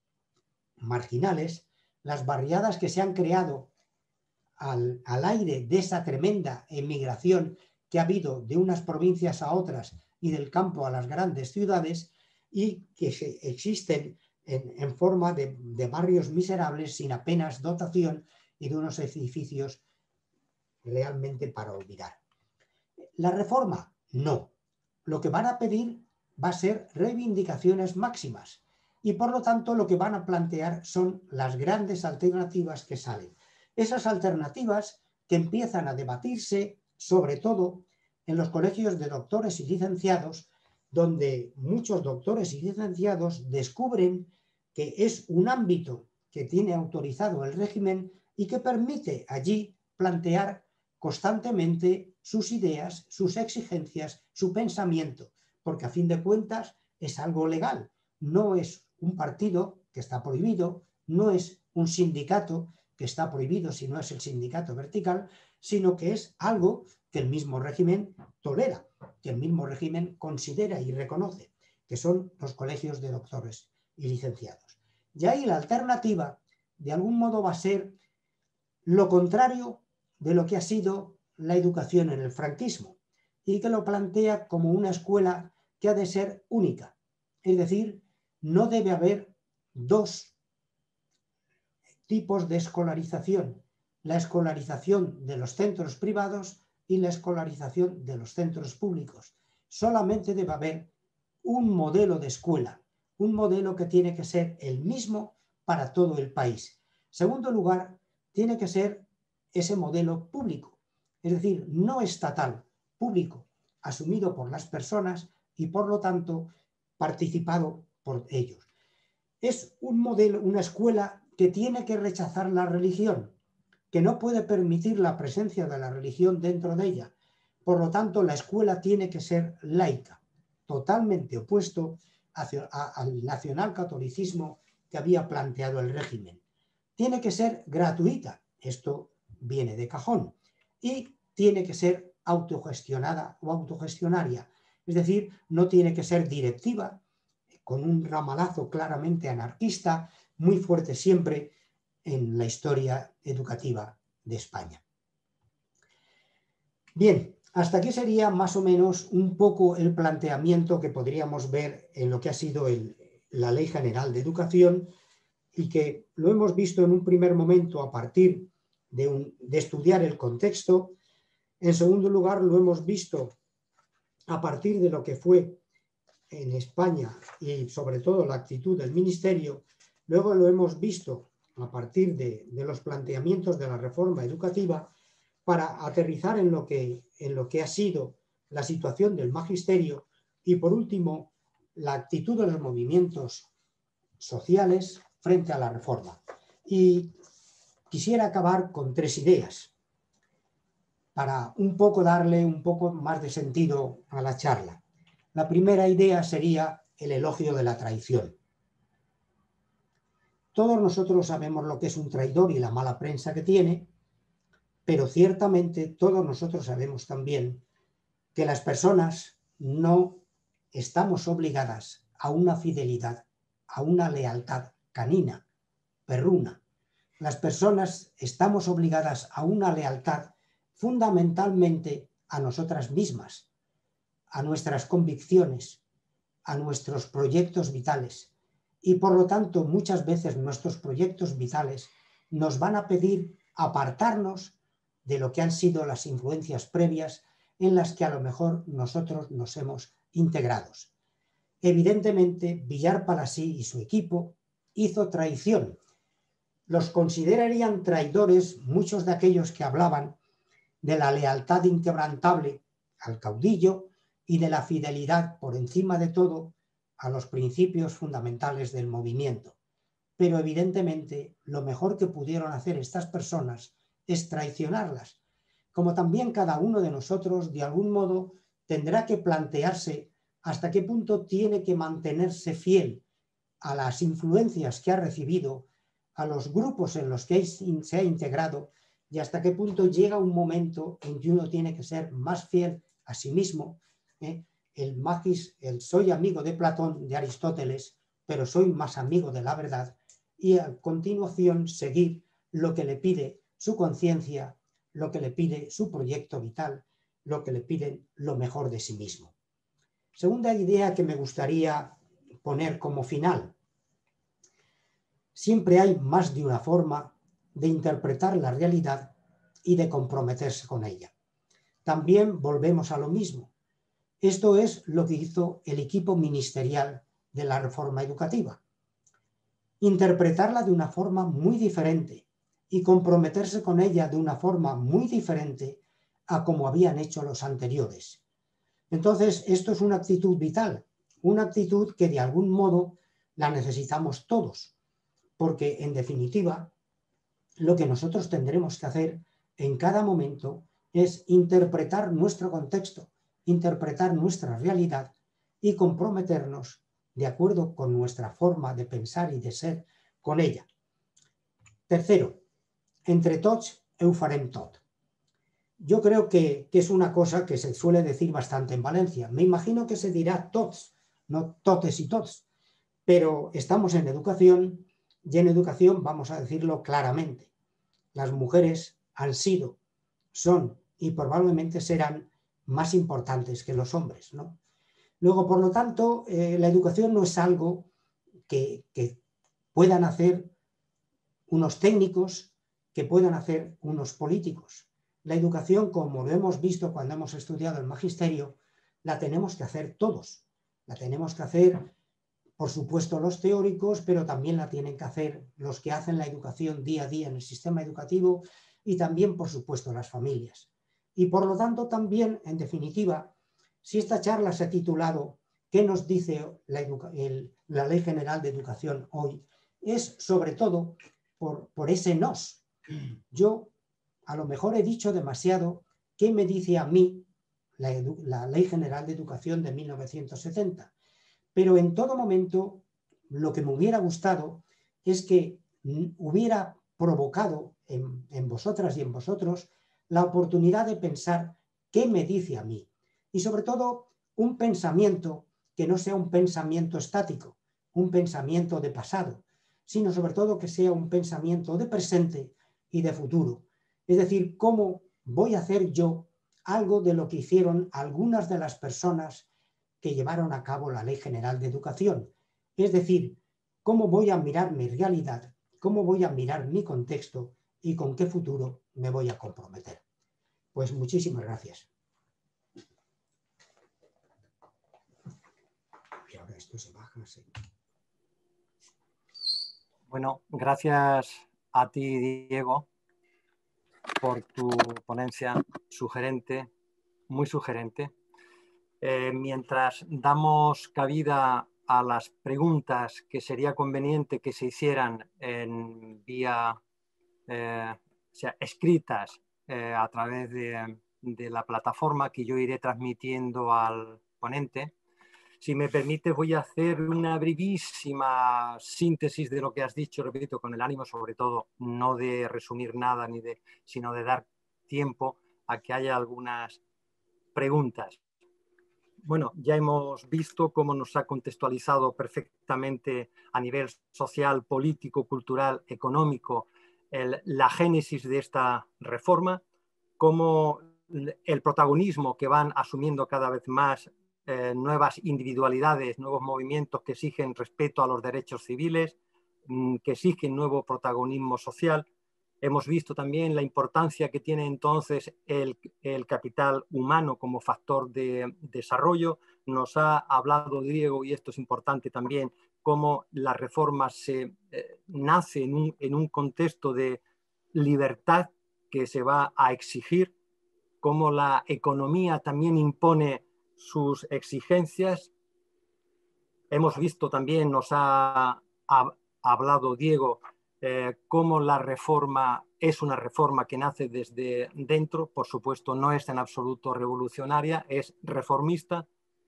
[SPEAKER 2] marginales, las barriadas que se han creado al aire de esa tremenda emigración que ha habido de unas provincias a otras y del campo a las grandes ciudades y que existen en forma de barrios miserables sin apenas dotación y de unos edificios realmente para olvidar. La reforma, no. Lo que van a pedir va a ser reivindicaciones máximas y por lo tanto lo que van a plantear son las grandes alternativas que salen. Esas alternativas que empiezan a debatirse sobre todo en los colegios de doctores y licenciados donde muchos doctores y licenciados descubren que es un ámbito que tiene autorizado el régimen y que permite allí plantear constantemente sus ideas, sus exigencias, su pensamiento, porque a fin de cuentas es algo legal, no es un partido que está prohibido, no es un sindicato que está prohibido si no es el sindicato vertical, sino que es algo que el mismo régimen tolera, que el mismo régimen considera y reconoce, que son los colegios de doctores y licenciados. Y ahí la alternativa, de algún modo, va a ser lo contrario de lo que ha sido la educación en el franquismo, y que lo plantea como una escuela que ha de ser única. Es decir, no debe haber dos tipos de escolarización: la escolarización de los centros privados y la escolarización de los centros públicos. Solamente debe haber un modelo de escuela, un modelo que tiene que ser el mismo para todo el país. Segundo lugar, tiene que ser ese modelo público, es decir, no estatal, público, asumido por las personas y por lo tanto participado por ellos. Es un modelo, una escuela que tiene que rechazar la religión, que no puede permitir la presencia de la religión dentro de ella. Por lo tanto, la escuela tiene que ser laica, totalmente opuesto al nacionalcatolicismo que había planteado el régimen. Tiene que ser gratuita, esto viene de cajón, y tiene que ser autogestionada o autogestionaria, es decir, no tiene que ser directiva, con un ramalazo claramente anarquista, muy fuerte siempre en la historia educativa de España. Bien, hasta aquí sería más o menos un poco el planteamiento que podríamos ver en lo que ha sido la Ley General de Educación, y que lo hemos visto en un primer momento a partir de estudiar el contexto. En segundo lugar, lo hemos visto a partir de lo que fue en España y sobre todo la actitud del Ministerio. Luego lo hemos visto a partir de los planteamientos de la reforma educativa, para aterrizar en lo que ha sido la situación del magisterio y, por último, la actitud de los movimientos sociales frente a la reforma. Y quisiera acabar con 3 ideas para un poco darle un poco más de sentido a la charla. La primera idea sería el elogio de la traición. Todos nosotros sabemos lo que es un traidor y la mala prensa que tiene, pero ciertamente todos nosotros sabemos también que las personas no estamos obligadas a una fidelidad, a una lealtad canina, perruna. Las personas estamos obligadas a una lealtad fundamentalmente a nosotras mismas, a nuestras convicciones, a nuestros proyectos vitales. Y por lo tanto, muchas veces nuestros proyectos vitales nos van a pedir apartarnos de lo que han sido las influencias previas en las que a lo mejor nosotros nos hemos integrado. Evidentemente, Villar Palasí y su equipo hizo traición. Los considerarían traidores muchos de aquellos que hablaban de la lealtad inquebrantable al caudillo y de la fidelidad por encima de todo a los principios fundamentales del movimiento. Pero evidentemente lo mejor que pudieron hacer estas personas es traicionarlas, como también cada uno de nosotros de algún modo tendrá que plantearse hasta qué punto tiene que mantenerse fiel a las influencias que ha recibido, a los grupos en los que se ha integrado, y hasta qué punto llega un momento en que uno tiene que ser más fiel a sí mismo. El soy amigo de Platón, de Aristóteles, pero soy más amigo de la verdad, y a continuación seguir lo que le pide su conciencia, lo que le pide su proyecto vital, lo que le pide lo mejor de sí mismo. Segunda idea que me gustaría poner como final. Siempre hay más de una forma de interpretar la realidad y de comprometerse con ella. También volvemos a lo mismo. Esto es lo que hizo el equipo ministerial de la reforma educativa. Interpretarla de una forma muy diferente y comprometerse con ella de una forma muy diferente a como habían hecho los anteriores. Entonces, esto es una actitud vital, una actitud que de algún modo la necesitamos todos, porque en definitiva lo que nosotros tendremos que hacer en cada momento es interpretar nuestro contexto, interpretar nuestra realidad y comprometernos de acuerdo con nuestra forma de pensar y de ser con ella. Tercero, entre tots ho farem tot. Yo creo que es una cosa que se suele decir bastante en Valencia. Me imagino que se dirá tots, no totes y tots, pero estamos en educación y en educación vamos a decirlo claramente. Las mujeres han sido, son y probablemente serán más importantes que los hombres, ¿no? Luego, por lo tanto, la educación no es algo que puedan hacer unos técnicos, que puedan hacer unos políticos. La educación, como lo hemos visto cuando hemos estudiado el magisterio, la tenemos que hacer todos. La tenemos que hacer, por supuesto, los teóricos, pero también la tienen que hacer los que hacen la educación día a día en el sistema educativo y también, por supuesto, las familias. Y por lo tanto, también, en definitiva, si esta charla se ha titulado ¿Qué nos dice la Ley General de Educación hoy? Es sobre todo por ese nos. Yo a lo mejor he dicho demasiado qué me dice a mí la Ley General de Educación de 1970. Pero en todo momento lo que me hubiera gustado es que hubiera provocado en vosotras y en vosotros la oportunidad de pensar qué me dice a mí. Y sobre todo un pensamiento que no sea un pensamiento estático, un pensamiento de pasado, sino sobre todo que sea un pensamiento de presente y de futuro. Es decir, cómo voy a hacer yo algo de lo que hicieron algunas de las personas que llevaron a cabo la Ley General de Educación. Es decir, cómo voy a mirar mi realidad, cómo voy a mirar mi contexto y con qué futuro me voy a comprometer. Pues muchísimas gracias. Y ahora esto se baja, sí.
[SPEAKER 1] Bueno, gracias a ti, Diego, por tu ponencia sugerente, muy sugerente. Mientras damos cabida a las preguntas que sería conveniente que se hicieran en vía, o sea, escritas a través de la plataforma que yo iré transmitiendo al ponente, si me permite, voy a hacer una brevísima síntesis de lo que has dicho, repito, con el ánimo sobre todo no de resumir nada, sino de dar tiempo a que haya algunas preguntas. Bueno, ya hemos visto cómo nos ha contextualizado perfectamente a nivel social, político, cultural, económico, la génesis de esta reforma, cómo el protagonismo que van asumiendo cada vez más nuevas individualidades, nuevos movimientos que exigen respeto a los derechos civiles, que exigen nuevo protagonismo social. Hemos visto también la importancia que tiene entonces el capital humano como factor de desarrollo. Nos ha hablado Diego, y esto es importante también, cómo la reforma nace en un contexto de libertad que se va a exigir, cómo la economía también impone sus exigencias. Hemos visto también, nos ha hablado Diego, cómo la reforma es una reforma que nace desde dentro. Por supuesto, no es en absoluto revolucionaria, es reformista.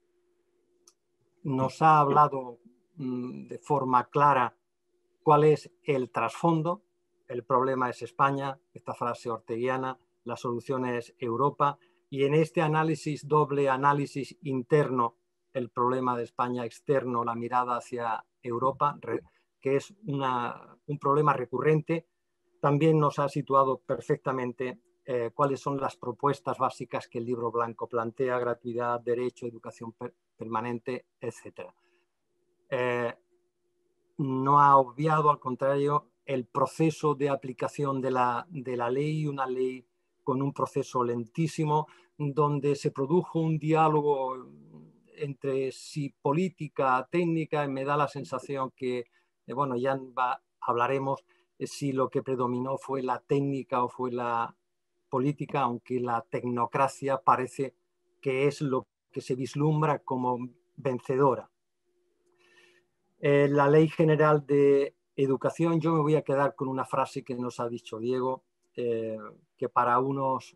[SPEAKER 1] Nos ha hablado de forma clara cuál es el trasfondo. El problema es España, esta frase orteguiana, la solución es Europa. Y en este análisis, doble análisis interno, el problema de España, externo, la mirada hacia Europa, que es un problema recurrente, también nos ha situado perfectamente cuáles son las propuestas básicas que el libro blanco plantea: gratuidad, derecho, educación permanente, etc. No ha obviado, al contrario, el proceso de aplicación de la ley, una ley con un proceso lentísimo, donde se produjo un diálogo entre política, técnica, y me da la sensación que, bueno, ya hablaremos si lo que predominó fue la técnica o fue la política, aunque la tecnocracia parece que es lo que se vislumbra como vencedora. La Ley General de Educación, yo me voy a quedar con una frase que nos ha dicho Diego, que para unos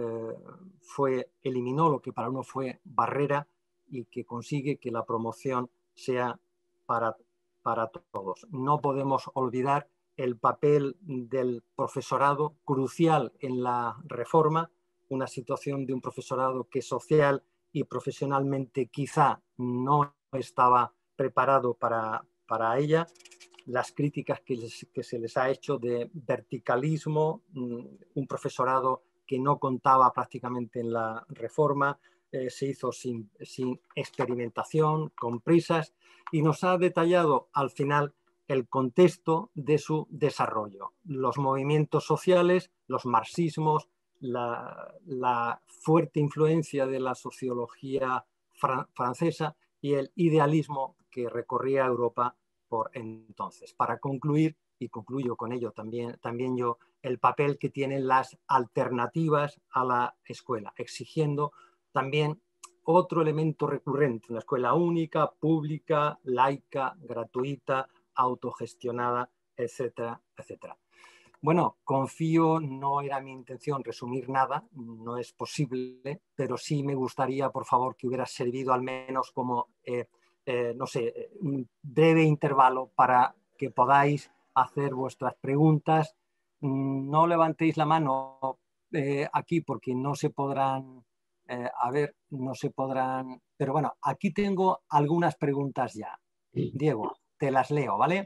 [SPEAKER 1] eliminó lo que para unos fue barrera y que consigue que la promoción sea para todos. No podemos olvidar el papel del profesorado, crucial en la reforma, una situación de un profesorado que social y profesionalmente quizá no estaba preparado para ella. Las críticas que se les ha hecho de verticalismo, un profesorado que no contaba prácticamente en la reforma, se hizo sin experimentación, con prisas, y nos ha detallado al final el contexto de su desarrollo, los movimientos sociales, los marxismos, la fuerte influencia de la sociología francesa y el idealismo que recorría Europa por entonces. Para concluir, y concluyo con ello también yo, el papel que tienen las alternativas a la escuela, exigiendo también otro elemento recurrente, una escuela única, pública, laica, gratuita, autogestionada, etcétera, etcétera. Bueno, confío, no era mi intención resumir nada, no es posible, pero sí me gustaría, por favor, que hubiera servido al menos como, no sé, un breve intervalo para que podáis hacer vuestras preguntas. No levantéis la mano aquí porque no se podrán, no se podrán, pero bueno, aquí tengo algunas preguntas ya. Diego, te las leo, ¿vale?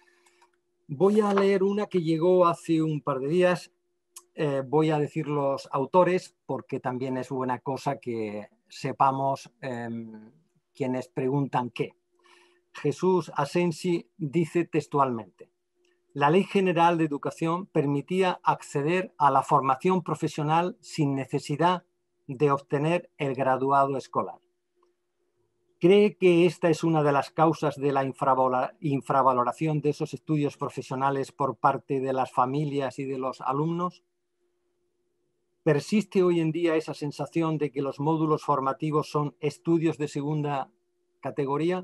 [SPEAKER 1] Voy a leer una que llegó hace un par de días. Voy a decir los autores porque también es buena cosa que sepamos quienes preguntan qué. Jesús Asensi dice textualmente: la Ley General de Educación permitía acceder a la formación profesional sin necesidad de obtener el graduado escolar. ¿Cree que esta es una de las causas de la infravaloración de esos estudios profesionales por parte de las familias y de los alumnos? ¿Persiste hoy en día esa sensación de que los módulos formativos son estudios de segunda categoría?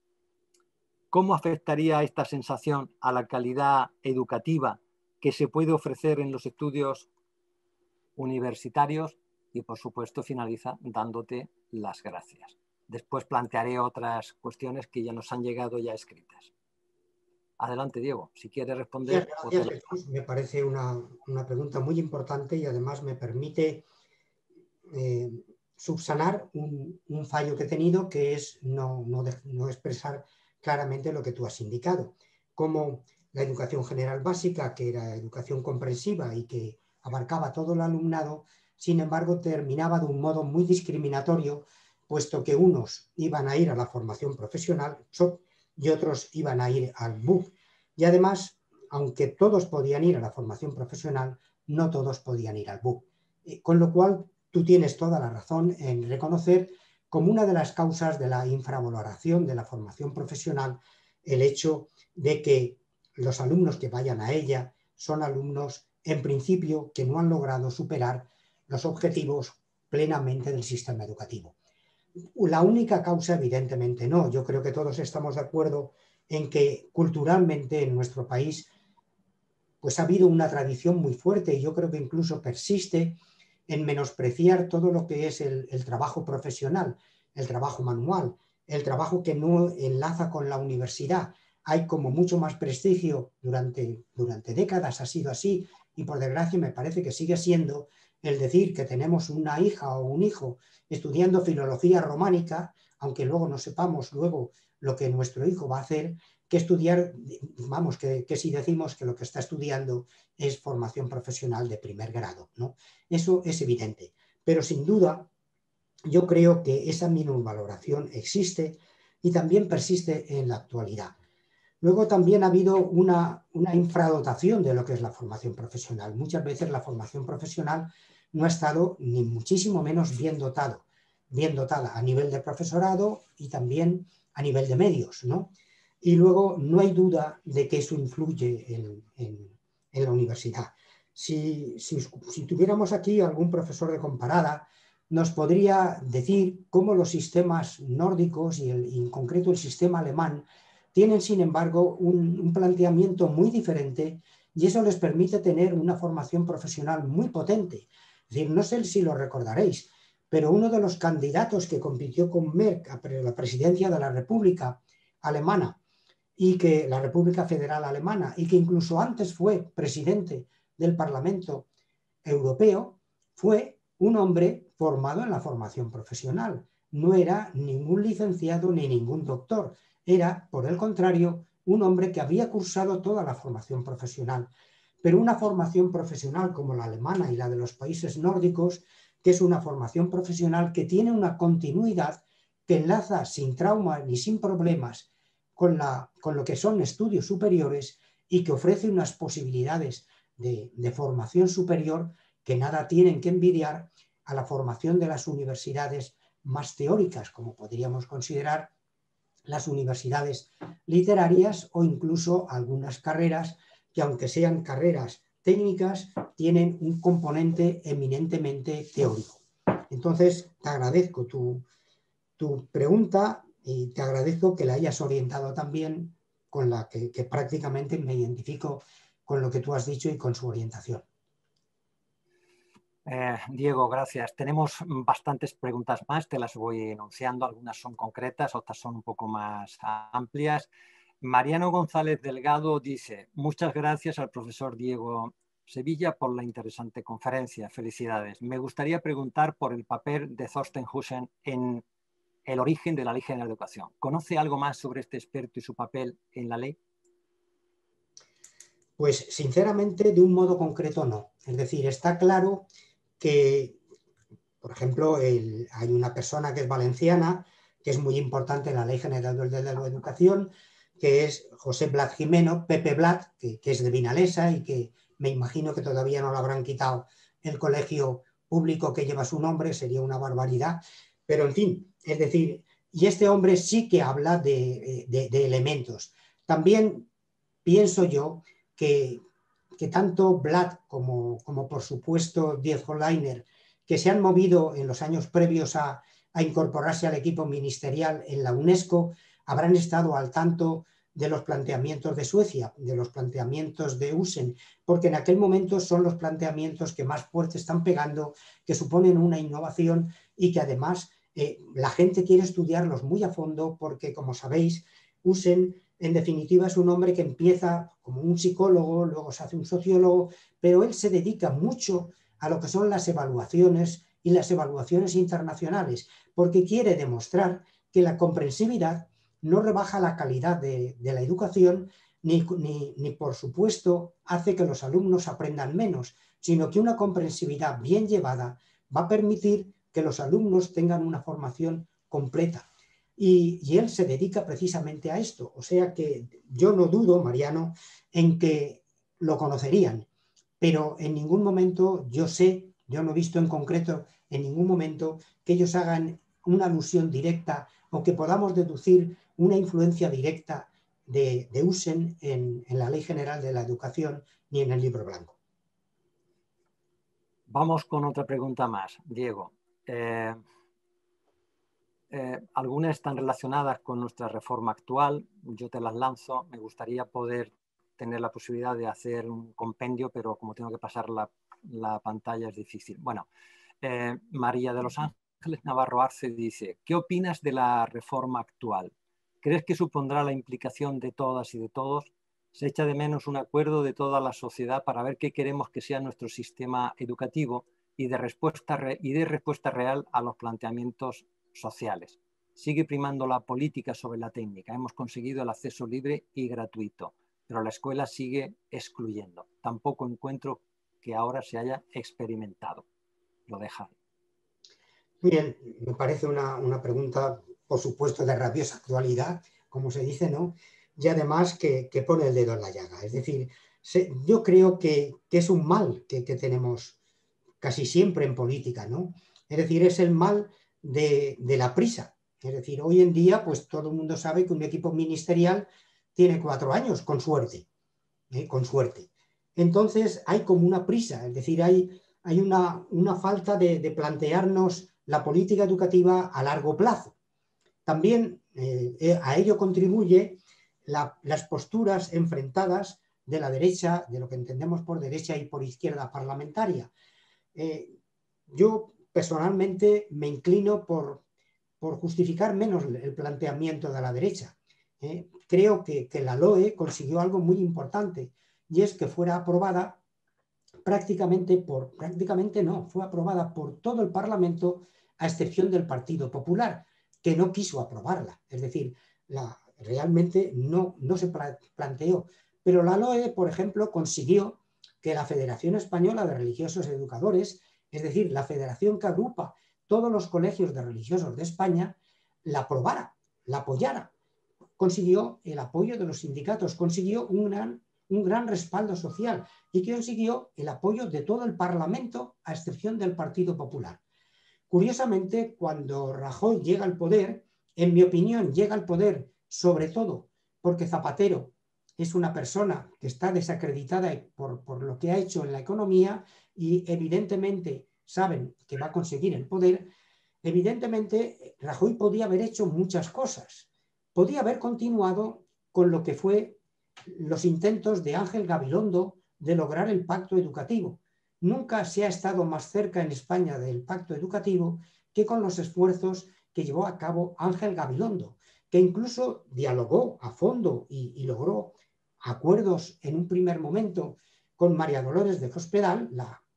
[SPEAKER 1] ¿Cómo afectaría esta sensación a la calidad educativa que se puede ofrecer en los estudios universitarios? Y por supuesto finaliza dándote las gracias. Después plantearé otras cuestiones que ya nos han llegado ya escritas. Adelante, Diego, si quieres responder.
[SPEAKER 2] Gracias, Jesús. Me parece una pregunta muy importante y además me permite subsanar un fallo que he tenido, que es no expresar claramente lo que tú has indicado. Como la educación general básica, que era educación comprensiva y que abarcaba todo el alumnado, sin embargo, terminaba de un modo muy discriminatorio, puesto que unos iban a ir a la formación profesional y otros iban a ir al BUP. Y además, aunque todos podían ir a la formación profesional, no todos podían ir al BUP. Con lo cual, tú tienes toda la razón en reconocer como una de las causas de la infravaloración de la formación profesional el hecho de que los alumnos que vayan a ella son alumnos, en principio, que no han logrado superar los objetivos plenamente del sistema educativo. La única causa, evidentemente, no. Yo creo que todos estamos de acuerdo en que culturalmente en nuestro país pues ha habido una tradición muy fuerte y yo creo que incluso persiste en menospreciar todo lo que es el trabajo profesional, el trabajo manual, el trabajo que no enlaza con la universidad. Hay como mucho más prestigio durante décadas, ha sido así, y por desgracia me parece que sigue siendo el decir que tenemos una hija o un hijo estudiando filología románica, aunque luego no sepamos luego lo que nuestro hijo va a hacer, que estudiar, vamos, que si decimos que lo que está estudiando es formación profesional de primer grado, ¿no? Eso es evidente, pero sin duda yo creo que esa minusvaloración existe y también persiste en la actualidad. Luego también ha habido una infradotación de lo que es la formación profesional. Muchas veces la formación profesional no ha estado ni muchísimo menos bien dotada a nivel de profesorado y también a nivel de medios, ¿no? Y luego no hay duda de que eso influye en la universidad. Si tuviéramos aquí algún profesor de comparada, nos podría decir cómo los sistemas nórdicos y en concreto el sistema alemán tienen, sin embargo, un planteamiento muy diferente y eso les permite tener una formación profesional muy potente. Es decir, no sé si lo recordaréis, pero uno de los candidatos que compitió con Merck a la presidencia de la República Alemana y que la República Federal Alemana y que incluso antes fue presidente del Parlamento Europeo, fue un hombre formado en la formación profesional. No era ningún licenciado ni ningún doctor. Era, por el contrario, un hombre que había cursado toda la formación profesional. Pero una formación profesional como la alemana y la de los países nórdicos, que es una formación profesional que tiene una continuidad que enlaza sin trauma ni sin problemas con lo que son estudios superiores y que ofrece unas posibilidades de formación superior que nada tienen que envidiar a la formación de las universidades más teóricas, como podríamos considerar las universidades literarias o incluso algunas carreras que, aunque sean carreras técnicas, tienen un componente eminentemente teórico. Entonces, te agradezco tu pregunta y te agradezco que la hayas orientado también con la que prácticamente me identifico con lo que tú has dicho y con su orientación.
[SPEAKER 1] Diego, gracias. Tenemos bastantes preguntas más, te las voy enunciando. Algunas son concretas, otras son un poco más amplias. Mariano González Delgado dice: muchas gracias al profesor Diego Sevilla por la interesante conferencia. Felicidades. Me gustaría preguntar por el papel de Thorsten Husen en el origen de la Ley General de Educación. ¿Conoce algo más sobre este experto y su papel en la ley?
[SPEAKER 2] Pues sinceramente, de un modo concreto no. Es decir, está claro que, por ejemplo, hay una persona que es valenciana, que es muy importante en la Ley General de la Educación, que es José Blat Jimeno, Pepe Blat, que es de Vinalesa y que me imagino que todavía no lo habrán quitado el colegio público que lleva su nombre, sería una barbaridad. Pero, en fin, es decir, y este hombre sí que habla de elementos. También pienso yo que tanto Blat como por supuesto Diez-Holainer, que se han movido en los años previos a incorporarse al equipo ministerial en la UNESCO, habrán estado al tanto de los planteamientos de Suecia, de los planteamientos de Husen, porque en aquel momento son los planteamientos que más fuerte están pegando, que suponen una innovación y que además la gente quiere estudiarlos muy a fondo porque, como sabéis, Husen en definitiva es un hombre que empieza como un psicólogo, luego se hace un sociólogo, pero él se dedica mucho a lo que son las evaluaciones y las evaluaciones internacionales, porque quiere demostrar que la comprensividad no rebaja la calidad de la educación ni por supuesto hace que los alumnos aprendan menos, sino que una comprensividad bien llevada va a permitir que los alumnos tengan una formación completa. Y él se dedica precisamente a esto. O sea que yo no dudo, Mariano, en que lo conocerían, pero en ningún momento yo no he visto en concreto en ningún momento que ellos hagan una alusión directa o que podamos deducir una influencia directa de Husen en la Ley General de la Educación ni en el Libro Blanco.
[SPEAKER 1] Vamos con otra pregunta más, Diego. Algunas están relacionadas con nuestra reforma actual. Yo te las lanzo. Me gustaría poder tener la posibilidad de hacer un compendio, pero como tengo que pasar la pantalla es difícil. Bueno, María de los Ángeles Navarro Arce dice: ¿qué opinas de la reforma actual? ¿Crees que supondrá la implicación de todas y de todos? Se echa de menos un acuerdo de toda la sociedad para ver qué queremos que sea nuestro sistema educativo y de respuesta real a los planteamientos sociales. Sigue primando la política sobre la técnica. Hemos conseguido el acceso libre y gratuito, pero la escuela sigue excluyendo. Tampoco encuentro que ahora se haya experimentado. Lo deja.
[SPEAKER 2] Muy bien, me parece una pregunta, por supuesto, de rabiosa actualidad, como se dice, ¿no? Y además que pone el dedo en la llaga. Es decir, yo creo que es un mal que tenemos casi siempre en política, ¿no? Es decir, es el mal de la prisa. Es decir, hoy en día, pues todo el mundo sabe que un equipo ministerial tiene 4 años, con suerte, con suerte. Entonces hay como una prisa, es decir, hay una falta de plantearnos la política educativa a largo plazo. También a ello contribuye las posturas enfrentadas de la derecha, de lo que entendemos por derecha y por izquierda parlamentaria. Yo personalmente me inclino por justificar menos el planteamiento de la derecha. Creo que la LOE consiguió algo muy importante, y es que fuera aprobada fue aprobada por todo el Parlamento, a excepción del Partido Popular, que no quiso aprobarla. Es decir, realmente no se planteó. Pero la LOE, por ejemplo, consiguió que la Federación Española de Religiosos Educadores, es decir, la federación que agrupa todos los colegios de religiosos de España, la aprobara, la apoyara. Consiguió el apoyo de los sindicatos, consiguió un gran respaldo social y consiguió el apoyo de todo el Parlamento, a excepción del Partido Popular. Curiosamente, cuando Rajoy llega al poder, en mi opinión, llega al poder sobre todo porque Zapatero es una persona que está desacreditada por lo que ha hecho en la economía, y evidentemente saben que va a conseguir el poder. Evidentemente, Rajoy podía haber hecho muchas cosas. Podía haber continuado con lo que fue los intentos de Ángel Gabilondo de lograr el pacto educativo. Nunca se ha estado más cerca en España del pacto educativo que con los esfuerzos que llevó a cabo Ángel Gabilondo, que incluso dialogó a fondo y logró acuerdos en un primer momento con María Dolores de Cospedal,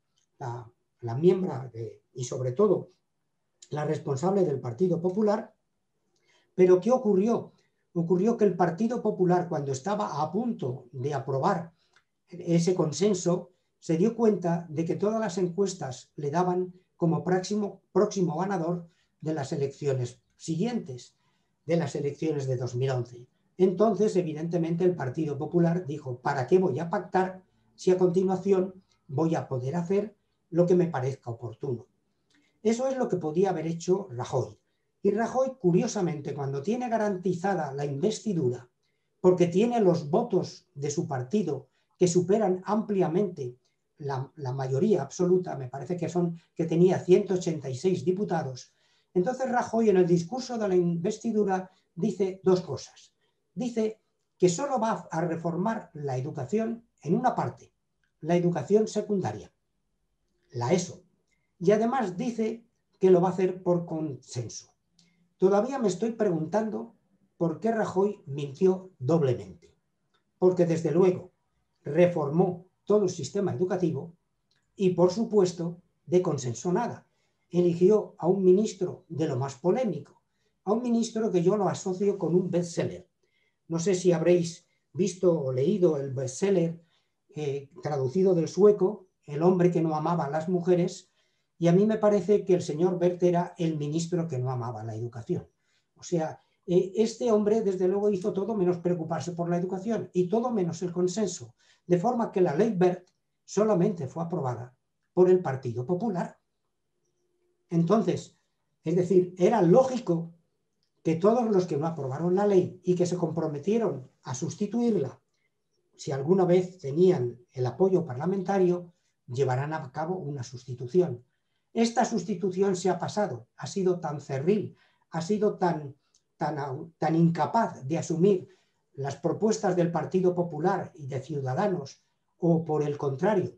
[SPEAKER 2] la miembro y sobre todo la responsable del Partido Popular. Pero ¿qué ocurrió? Ocurrió que el Partido Popular, cuando estaba a punto de aprobar ese consenso, se dio cuenta de que todas las encuestas le daban como próximo ganador de las elecciones siguientes, de las elecciones de 2011. Entonces, evidentemente, el Partido Popular dijo: ¿para qué voy a pactar si a continuación voy a poder hacer lo que me parezca oportuno? Eso es lo que podía haber hecho Rajoy. Y Rajoy, curiosamente, cuando tiene garantizada la investidura, porque tiene los votos de su partido que superan ampliamente la mayoría absoluta, me parece que tenía 186 diputados, entonces Rajoy, en el discurso de la investidura, dice dos cosas. Dice que solo va a reformar la educación en una parte, la educación secundaria, la ESO, y además dice que lo va a hacer por consenso. Todavía me estoy preguntando por qué Rajoy mintió doblemente. Porque desde luego reformó todo el sistema educativo y, por supuesto, de consenso nada. Eligió a un ministro de lo más polémico, a un ministro que yo lo asocio con un bestseller. No sé si habréis visto o leído el bestseller traducido del sueco, El hombre que no amaba a las mujeres, y a mí me parece que el señor Wert era el ministro que no amaba la educación. O sea, este hombre desde luego hizo todo menos preocuparse por la educación y todo menos el consenso, de forma que la ley Wert solamente fue aprobada por el Partido Popular. Entonces, es decir, era lógico que todos los que no aprobaron la ley y que se comprometieron a sustituirla, si alguna vez tenían el apoyo parlamentario, llevarán a cabo una sustitución. Esta sustitución se ha pasado, ha sido tan cerril, ha sido tan incapaz de asumir las propuestas del Partido Popular y de Ciudadanos, o por el contrario,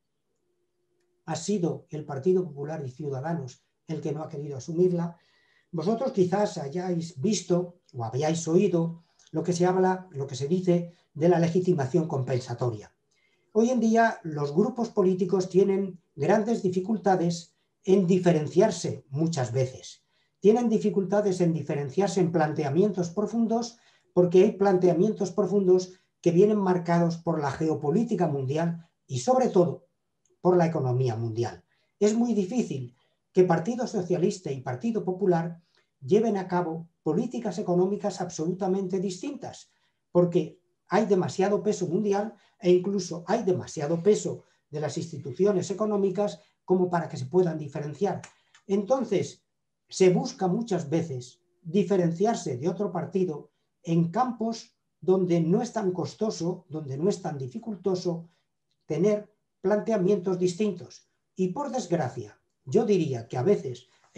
[SPEAKER 2] ha sido el Partido Popular y Ciudadanos el que no ha querido asumirla. Vosotros quizás hayáis visto o habíais oído lo que se dice de la legitimación compensatoria. Hoy en día los grupos políticos tienen grandes dificultades en diferenciarse muchas veces. Tienen dificultades en diferenciarse en planteamientos profundos, porque hay planteamientos profundos que vienen marcados por la geopolítica mundial y sobre todo por la economía mundial. Es muy difícil que Partido Socialista y Partido Popular lleven a cabo políticas económicas absolutamente distintas, porque hay demasiado peso mundial e incluso hay demasiado peso de las instituciones económicas como para que se puedan diferenciar. Entonces, se busca muchas veces diferenciarse de otro partido en campos donde no es tan costoso, donde no es tan dificultoso tener planteamientos distintos. Y por desgracia, yo diría que a veces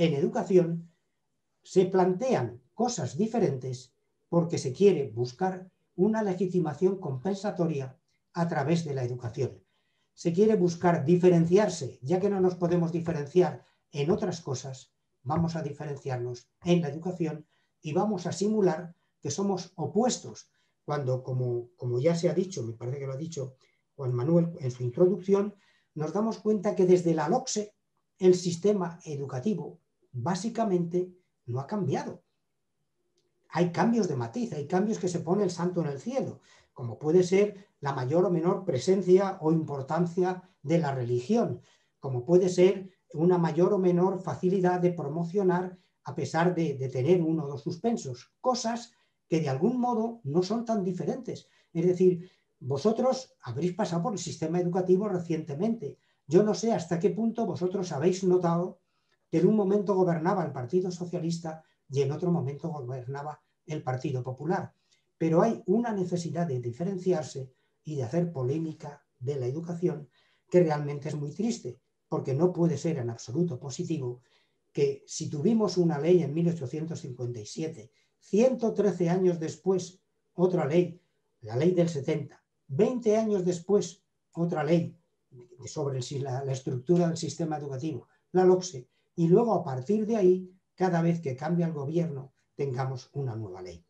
[SPEAKER 2] en educación se plantean cosas diferentes porque se quiere buscar una legitimación compensatoria a través de la educación. Se quiere buscar diferenciarse, ya que no nos podemos diferenciar en otras cosas, vamos a diferenciarnos en la educación y vamos a simular que somos opuestos, cuando, como ya se ha dicho, me parece que lo ha dicho Juan Manuel en su introducción, nos damos cuenta que desde la LOCSE el sistema educativo básicamente no ha cambiado. Hay cambios de matiz, hay cambios que se pone el santo en el cielo, como puede ser la mayor o menor presencia o importancia de la religión, como puede ser una mayor o menor facilidad de promocionar a pesar de tener uno o dos suspensos, cosas que de algún modo no son tan diferentes. Es decir, vosotros habréis pasado por el sistema educativo recientemente. Yo no sé hasta qué punto vosotros habéis notado que en un momento gobernaba el Partido Socialista y en otro momento gobernaba el Partido Popular. Pero hay una necesidad de diferenciarse y de hacer polémica de la educación que realmente es muy triste, porque no puede ser en absoluto positivo que si tuvimos una ley en 1857, 113 años después, otra ley, la ley del 70, 20 años después, otra ley sobre la estructura del sistema educativo, la LOCSE, y luego a partir de ahí, cada vez que cambia el gobierno, tengamos una nueva ley.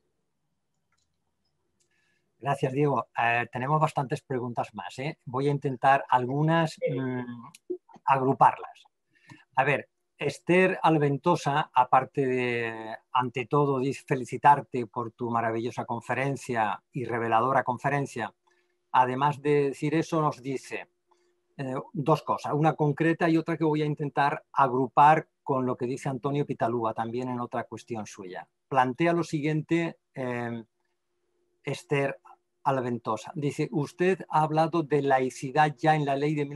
[SPEAKER 1] Gracias, Diego. Tenemos bastantes preguntas más, ¿eh? Voy a intentar algunas agruparlas. A ver, Esther Alventosa, aparte de, ante todo, felicitarte por tu maravillosa conferencia y reveladora conferencia, además de decir eso, nos dice dos cosas, una concreta y otra que voy a intentar agrupar con lo que dice Antonio Pitalúa, también en otra cuestión suya. Plantea lo siguiente, Esther Alventosa. Dice, usted ha hablado de laicidad ya en la ley de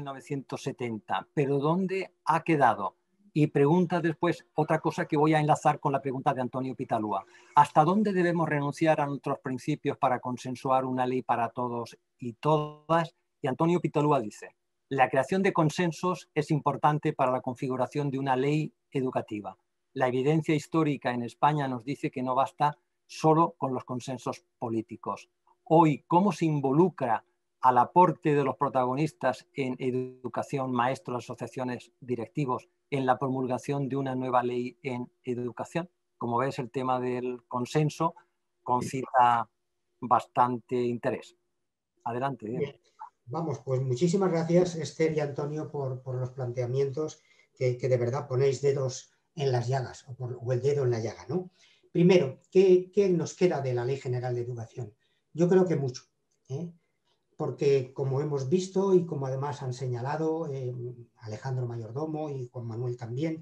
[SPEAKER 1] 1970, pero ¿dónde ha quedado? Y pregunta después otra cosa que voy a enlazar con la pregunta de Antonio Pitalúa. ¿Hasta dónde debemos renunciar a nuestros principios para consensuar una ley para todos y todas? Y Antonio Pitalúa dice, la creación de consensos es importante para la configuración de una ley educativa. La evidencia histórica en España nos dice que no basta solo con los consensos políticos. Hoy, ¿cómo se involucra al aporte de los protagonistas en educación, maestros, asociaciones, directivos, en la promulgación de una nueva ley en educación? Como ves, el tema del consenso concita bastante interés. Adelante, Diego.
[SPEAKER 2] Bien. Vamos, pues muchísimas gracias, Esther y Antonio, por los planteamientos que de verdad ponéis dedos en las llagas, o el dedo en la llaga, ¿no? Primero, ¿qué nos queda de la Ley General de Educación? Yo creo que mucho, ¿eh? Porque como hemos visto y como además han señalado Alejandro Mayordomo y Juan Manuel también,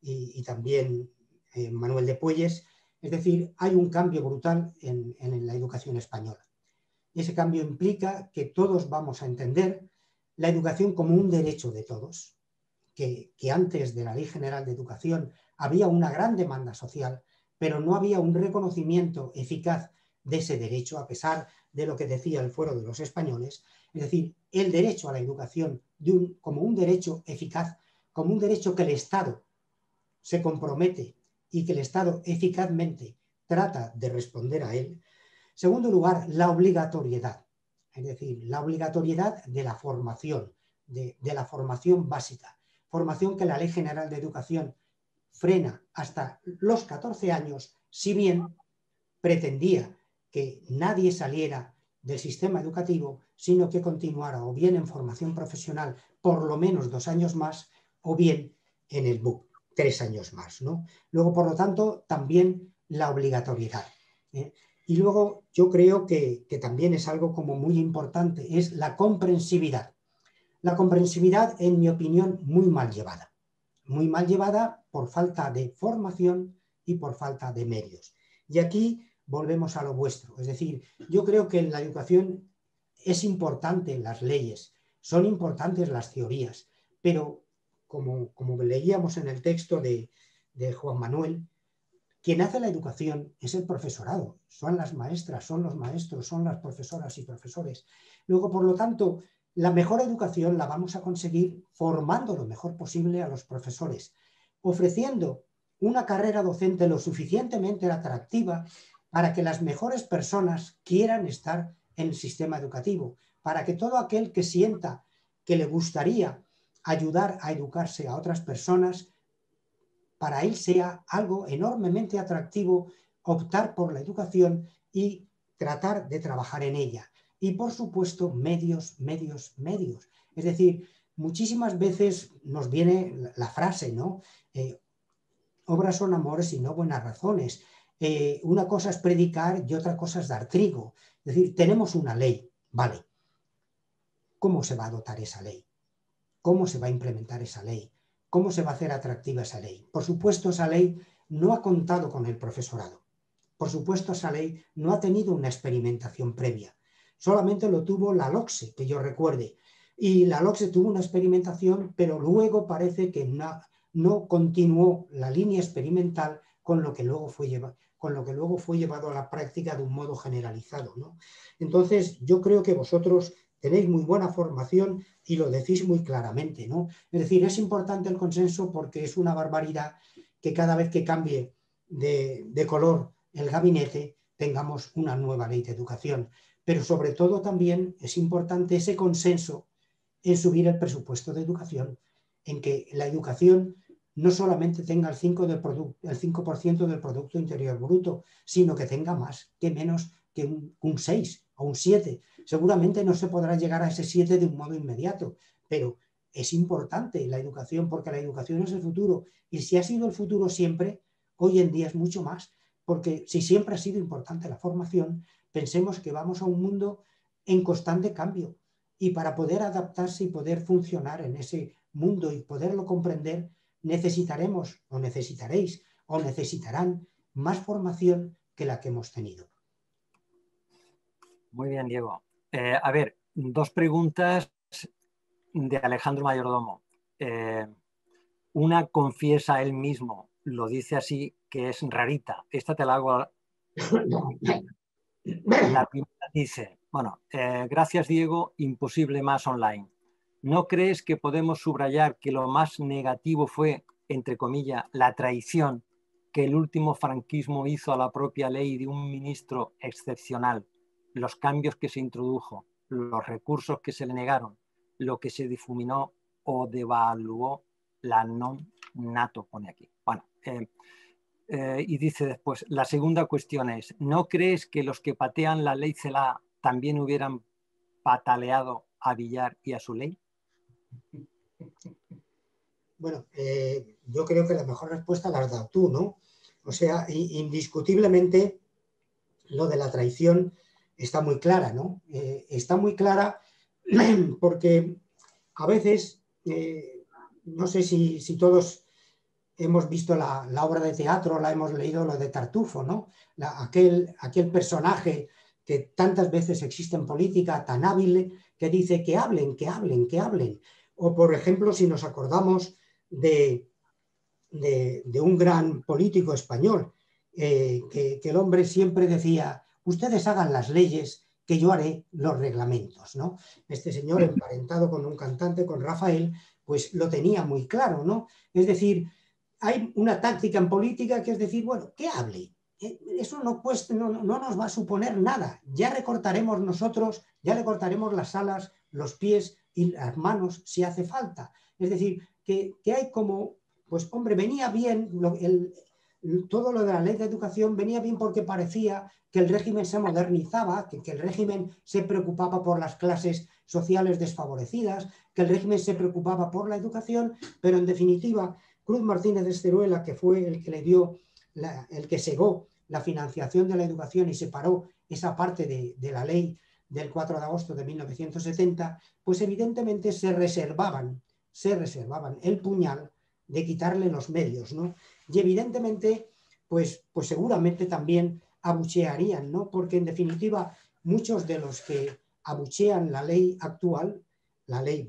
[SPEAKER 2] y también Manuel de Puelles, es decir, hay un cambio brutal en la educación española. Y ese cambio implica que todos vamos a entender la educación como un derecho de todos, que antes de la Ley General de Educación había una gran demanda social, pero no había un reconocimiento eficaz de ese derecho, a pesar de lo que decía el Fuero de los Españoles, es decir, el derecho a la educación como un derecho eficaz, como un derecho que el Estado se compromete y que el Estado eficazmente trata de responder a él. Segundo lugar, la obligatoriedad, es decir, la obligatoriedad de la formación, de la formación básica, formación que la Ley General de Educación frena hasta los 14 años, si bien pretendía que nadie saliera del sistema educativo, sino que continuara o bien en formación profesional por lo menos 2 años más, o bien en el BUP, 3 años más, ¿no? Luego, por lo tanto, también la obligatoriedad, ¿eh? Y luego yo creo que también es algo como muy importante, es la comprensividad. La comprensividad, en mi opinión, muy mal llevada por falta de formación y por falta de medios. Y aquí volvemos a lo vuestro, es decir, yo creo que en la educación es importante las leyes, son importantes las teorías, pero como leíamos en el texto de Juan Manuel, quien hace la educación es el profesorado, son las maestras, son los maestros, son las profesoras y profesores. Luego, por lo tanto, la mejor educación la vamos a conseguir formando lo mejor posible a los profesores, ofreciendo una carrera docente lo suficientemente atractiva para que las mejores personas quieran estar en el sistema educativo, para que todo aquel que sienta que le gustaría ayudar a educarse a otras personas, para él sea algo enormemente atractivo optar por la educación y tratar de trabajar en ella. Y por supuesto, medios. Es decir, muchísimas veces nos viene la frase, ¿no? Obras son amores y no buenas razones. Una cosa es predicar y otra cosa es dar trigo. Es decir, tenemos una ley, vale. ¿Cómo se va a dotar esa ley? ¿Cómo se va a implementar esa ley? ¿Cómo se va a hacer atractiva esa ley? Por supuesto, esa ley no ha contado con el profesorado. Por supuesto, esa ley no ha tenido una experimentación previa. Solamente lo tuvo la LOCSE, que yo recuerde. Y la LOCSE tuvo una experimentación, pero luego parece que no continuó la línea experimental con lo que luego fue llevado a la práctica de un modo generalizado, ¿no? Entonces, yo creo que vosotros tenéis muy buena formación y lo decís muy claramente, ¿no? Es decir, es importante el consenso porque es una barbaridad que cada vez que cambie de color el gabinete tengamos una nueva ley de educación. Pero sobre todo también es importante ese consenso en subir el presupuesto de educación, en que la educación no solamente tenga el 5% del Producto Interior Bruto, sino que tenga más, que menos, que un 6 o un 7. Seguramente no se podrá llegar a ese 7 de un modo inmediato, pero es importante la educación porque la educación es el futuro. Y si ha sido el futuro siempre, hoy en día es mucho más, porque si siempre ha sido importante la formación, pensemos que vamos a un mundo en constante cambio. Y para poder adaptarse y poder funcionar en ese mundo y poderlo comprender, necesitaremos o necesitaréis o necesitarán más formación que la que hemos tenido.
[SPEAKER 1] Muy bien, Diego. A ver, dos preguntas de Alejandro Mayordomo. Una confiesa él mismo, lo dice así, que es rarita. Esta te la hago. La primera dice, bueno, gracias Diego, imposible más online. ¿No crees que podemos subrayar que lo más negativo fue, entre comillas, la traición que el último franquismo hizo a la propia ley de un ministro excepcional, los cambios que se introdujo, los recursos que se le negaron, lo que se difuminó o devaluó la non nato, pone aquí? Bueno, y dice después, la segunda cuestión es, ¿no crees que los que patean la ley CELA también hubieran pataleado a Villar y a su ley?
[SPEAKER 2] Bueno, yo creo que la mejor respuesta la has dado tú, ¿no? O sea, indiscutiblemente lo de la traición está muy clara, ¿no? Está muy clara porque a veces, no sé si todos hemos visto la obra de teatro, la hemos leído, lo de Tartufo, ¿no? Aquel personaje que tantas veces existe en política, tan hábil, que dice que hablen, que hablen, que hablen. O, por ejemplo, si nos acordamos de un gran político español, que el hombre siempre decía, ustedes hagan las leyes, que yo haré los reglamentos, ¿no? Este señor, emparentado con un cantante, con Rafael, pues lo tenía muy claro, ¿no? Es decir, hay una táctica en política que es decir, bueno, que hable. Eso no nos va a suponer nada. Ya recortaremos nosotros, ya le cortaremos las alas, los pies y las manos si hace falta. Es decir, que hay como, pues hombre, venía bien, todo lo de la ley de educación venía bien porque parecía que el régimen se modernizaba, que el régimen se preocupaba por las clases sociales desfavorecidas, que el régimen se preocupaba por la educación, pero en definitiva Cruz Martínez de Esteruela, que fue el que le dio, el que segó la financiación de la educación y separó esa parte de la ley del 4 de agosto de 1970, pues evidentemente se reservaban el puñal de quitarle los medios, ¿no? Y evidentemente, pues seguramente también abuchearían, ¿no? Porque en definitiva, muchos de los que abuchean la ley actual, la ley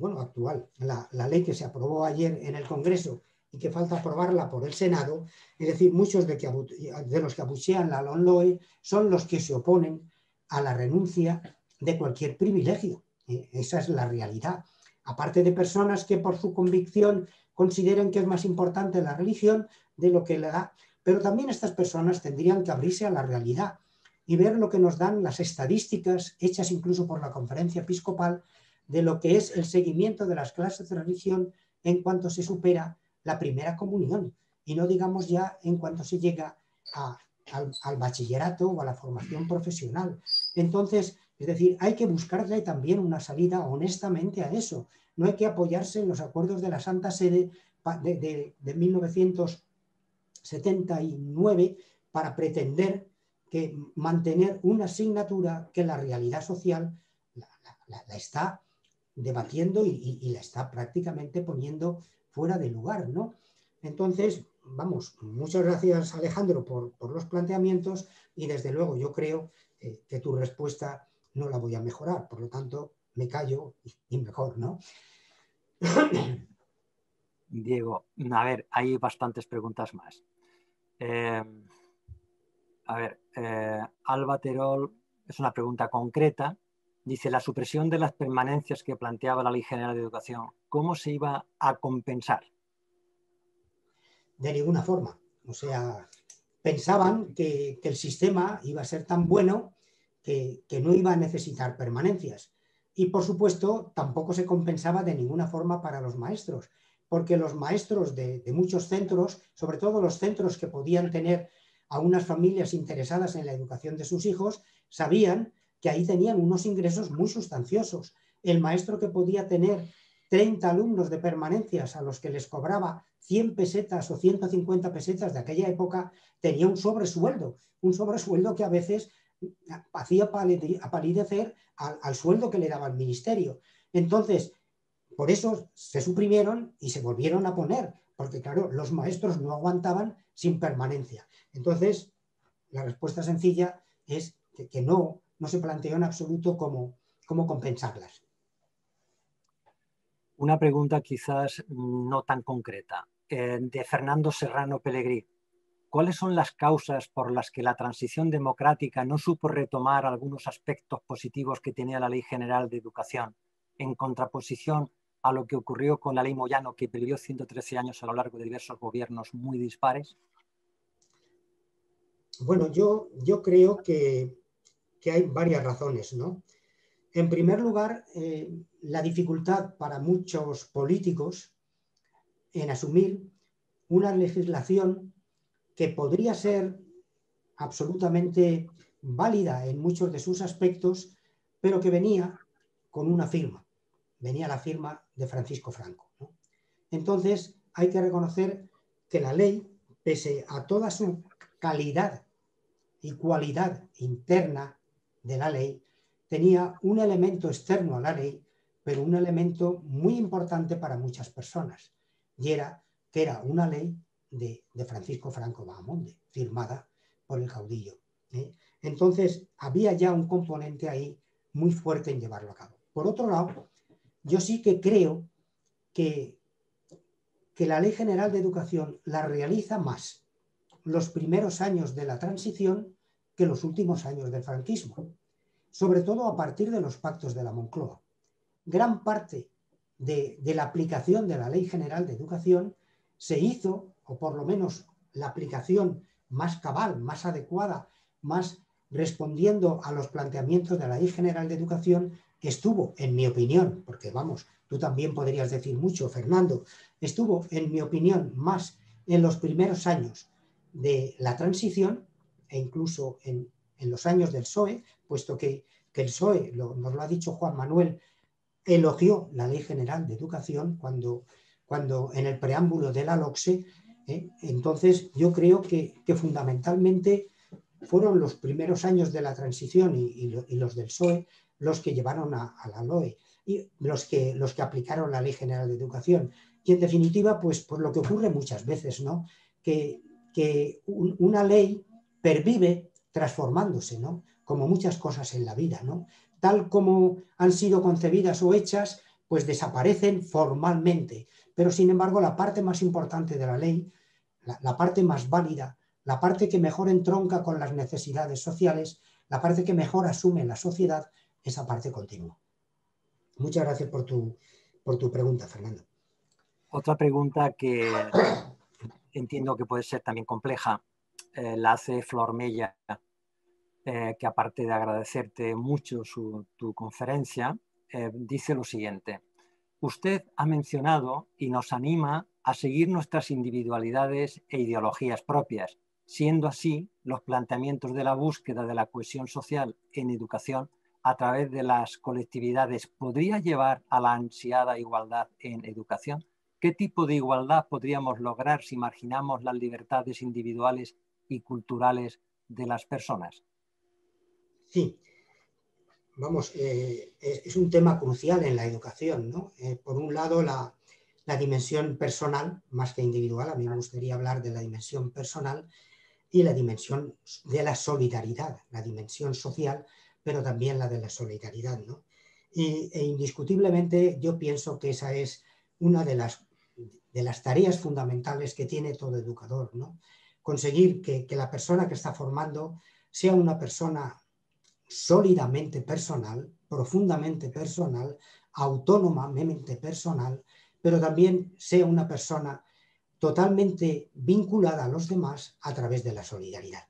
[SPEAKER 2] que se aprobó ayer en el Congreso y que falta aprobarla por el Senado, es decir, muchos de los que abuchean la LOMLOE son los que se oponen a la renuncia de cualquier privilegio. Esa es la realidad. Aparte de personas que por su convicción consideren que es más importante la religión de lo que le da. Pero también estas personas tendrían que abrirse a la realidad y ver lo que nos dan las estadísticas hechas incluso por la Conferencia Episcopal de lo que es el seguimiento de las clases de religión en cuanto se supera la primera comunión, y no digamos ya en cuanto se llega al bachillerato o a la formación profesional. Entonces, es decir, hay que buscarle también una salida honestamente a eso. No hay que apoyarse en los acuerdos de la Santa Sede de 1979 para pretender que mantener una asignatura que la realidad social la está debatiendo y la está prácticamente poniendo fuera de lugar, ¿no? Entonces, vamos, muchas gracias, Alejandro, por los planteamientos, y desde luego yo creo que tu respuesta no la voy a mejorar, por lo tanto me callo y mejor, ¿no?
[SPEAKER 1] Diego, a ver, hay bastantes preguntas más. Alba Terol, es una pregunta concreta. Dice, la supresión de las permanencias que planteaba la Ley General de Educación, ¿cómo se iba a compensar?
[SPEAKER 2] De ninguna forma. O sea, pensaban que el sistema iba a ser tan bueno que no iba a necesitar permanencias. Y, por supuesto, tampoco se compensaba de ninguna forma para los maestros, porque los maestros de muchos centros, sobre todo los centros que podían tener a unas familias interesadas en la educación de sus hijos, sabían que ahí tenían unos ingresos muy sustanciosos. El maestro que podía tener 30 alumnos de permanencias a los que les cobraba 100 pesetas o 150 pesetas de aquella época, tenía un sobresueldo que a veces hacía palidecer al sueldo que le daba el ministerio. Entonces, por eso se suprimieron y se volvieron a poner, porque claro, los maestros no aguantaban sin permanencia. Entonces, la respuesta sencilla es que no se planteó en absoluto cómo compensarlas.
[SPEAKER 1] Una pregunta quizás no tan concreta, de Fernando Serrano Pellegrí. ¿Cuáles son las causas por las que la transición democrática no supo retomar algunos aspectos positivos que tenía la Ley General de Educación, en contraposición a lo que ocurrió con la Ley Moyano, que perdió 113 años a lo largo de diversos gobiernos muy dispares?
[SPEAKER 2] Bueno, yo creo que hay varias razones, ¿no? En primer lugar, la dificultad para muchos políticos en asumir una legislación que podría ser absolutamente válida en muchos de sus aspectos, pero que venía con una firma. Venía la firma de Francisco Franco, ¿no? Entonces, hay que reconocer que la ley, pese a toda su calidad y cualidad interna de la ley, tenía un elemento externo a la ley, pero un elemento muy importante para muchas personas, y era que era una ley de Francisco Franco Bahamonde, firmada por el caudillo, ¿eh? Entonces, había ya un componente ahí muy fuerte en llevarlo a cabo. Por otro lado, yo sí que creo que la Ley General de Educación la realiza más los primeros años de la transición que los últimos años del franquismo, sobre todo a partir de los pactos de la Moncloa. Gran parte de la aplicación de la Ley General de Educación se hizo, o por lo menos la aplicación más cabal, más adecuada, más respondiendo a los planteamientos de la Ley General de Educación, estuvo, en mi opinión, porque vamos, tú también podrías decir mucho, Fernando, estuvo, en mi opinión, más en los primeros años de la transición e incluso en los años del PSOE, puesto que el PSOE, nos lo ha dicho Juan Manuel, elogió la Ley General de Educación cuando en el preámbulo de la LOCSE, entonces yo creo que fundamentalmente fueron los primeros años de la transición y los del PSOE los que llevaron a la LOE y los que aplicaron la Ley General de Educación. Y en definitiva, pues por lo que ocurre muchas veces, ¿no? Que una ley pervive transformándose, ¿no? Como muchas cosas en la vida, ¿no? Tal como han sido concebidas o hechas, pues desaparecen formalmente. Pero, sin embargo, la parte más importante de la ley, la parte más válida, la parte que mejor entronca con las necesidades sociales, la parte que mejor asume la sociedad, esa parte continúa. Muchas gracias por tu pregunta, Fernando.
[SPEAKER 1] Otra pregunta que entiendo que puede ser también compleja, la hace Flor Mella, que aparte de agradecerte mucho tu conferencia, dice lo siguiente. Usted ha mencionado y nos anima a seguir nuestras individualidades e ideologías propias, siendo así los planteamientos de la búsqueda de la cohesión social en educación a través de las colectividades podría llevar a la ansiada igualdad en educación. ¿Qué tipo de igualdad podríamos lograr si marginamos las libertades individuales y culturales de las personas?
[SPEAKER 2] Sí, vamos, es un tema crucial en la educación, ¿no? Por un lado, la dimensión personal, más que individual, a mí me gustaría hablar de la dimensión personal y la dimensión de la solidaridad, la dimensión social, pero también la de la solidaridad, ¿no? E indiscutiblemente yo pienso que esa es una de las tareas fundamentales que tiene todo educador, ¿no? Conseguir que la persona que está formando sea una persona sólidamente personal, profundamente personal, autónomamente personal, pero también sea una persona totalmente vinculada a los demás a través de la solidaridad.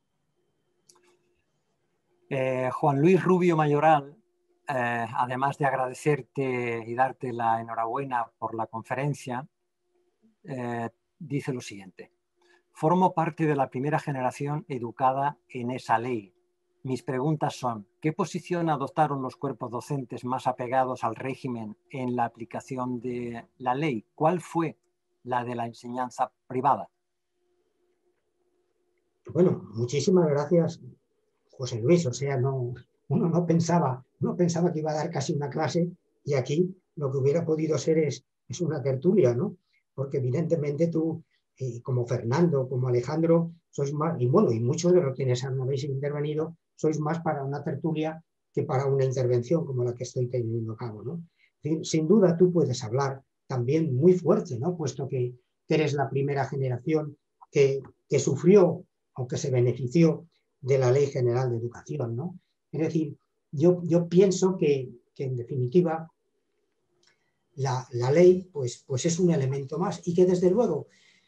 [SPEAKER 1] Juan Luis Rubio Mayoral, además de agradecerte y darte la enhorabuena por la conferencia, dice lo siguiente. Formo parte de la primera generación educada en esa ley. Mis preguntas son, ¿qué posición adoptaron los cuerpos docentes más apegados al régimen en la aplicación de la ley? ¿Cuál fue la de la enseñanza privada?
[SPEAKER 2] Bueno, muchísimas gracias, José Luis. O sea, uno no pensaba que iba a dar casi una clase y aquí lo que hubiera podido ser es una tertulia, ¿no? Porque evidentemente tú, como Fernando, como Alejandro, sois más, y bueno, y muchos de los quienes habéis intervenido, sois más para una tertulia que para una intervención como la que estoy teniendo a cabo, ¿no? Sin duda tú puedes hablar también muy fuerte, ¿no? Puesto que eres la primera generación que sufrió o que se benefició de la Ley General de Educación, ¿no? Es decir, yo pienso que en definitiva la ley pues es un elemento más y que desde luego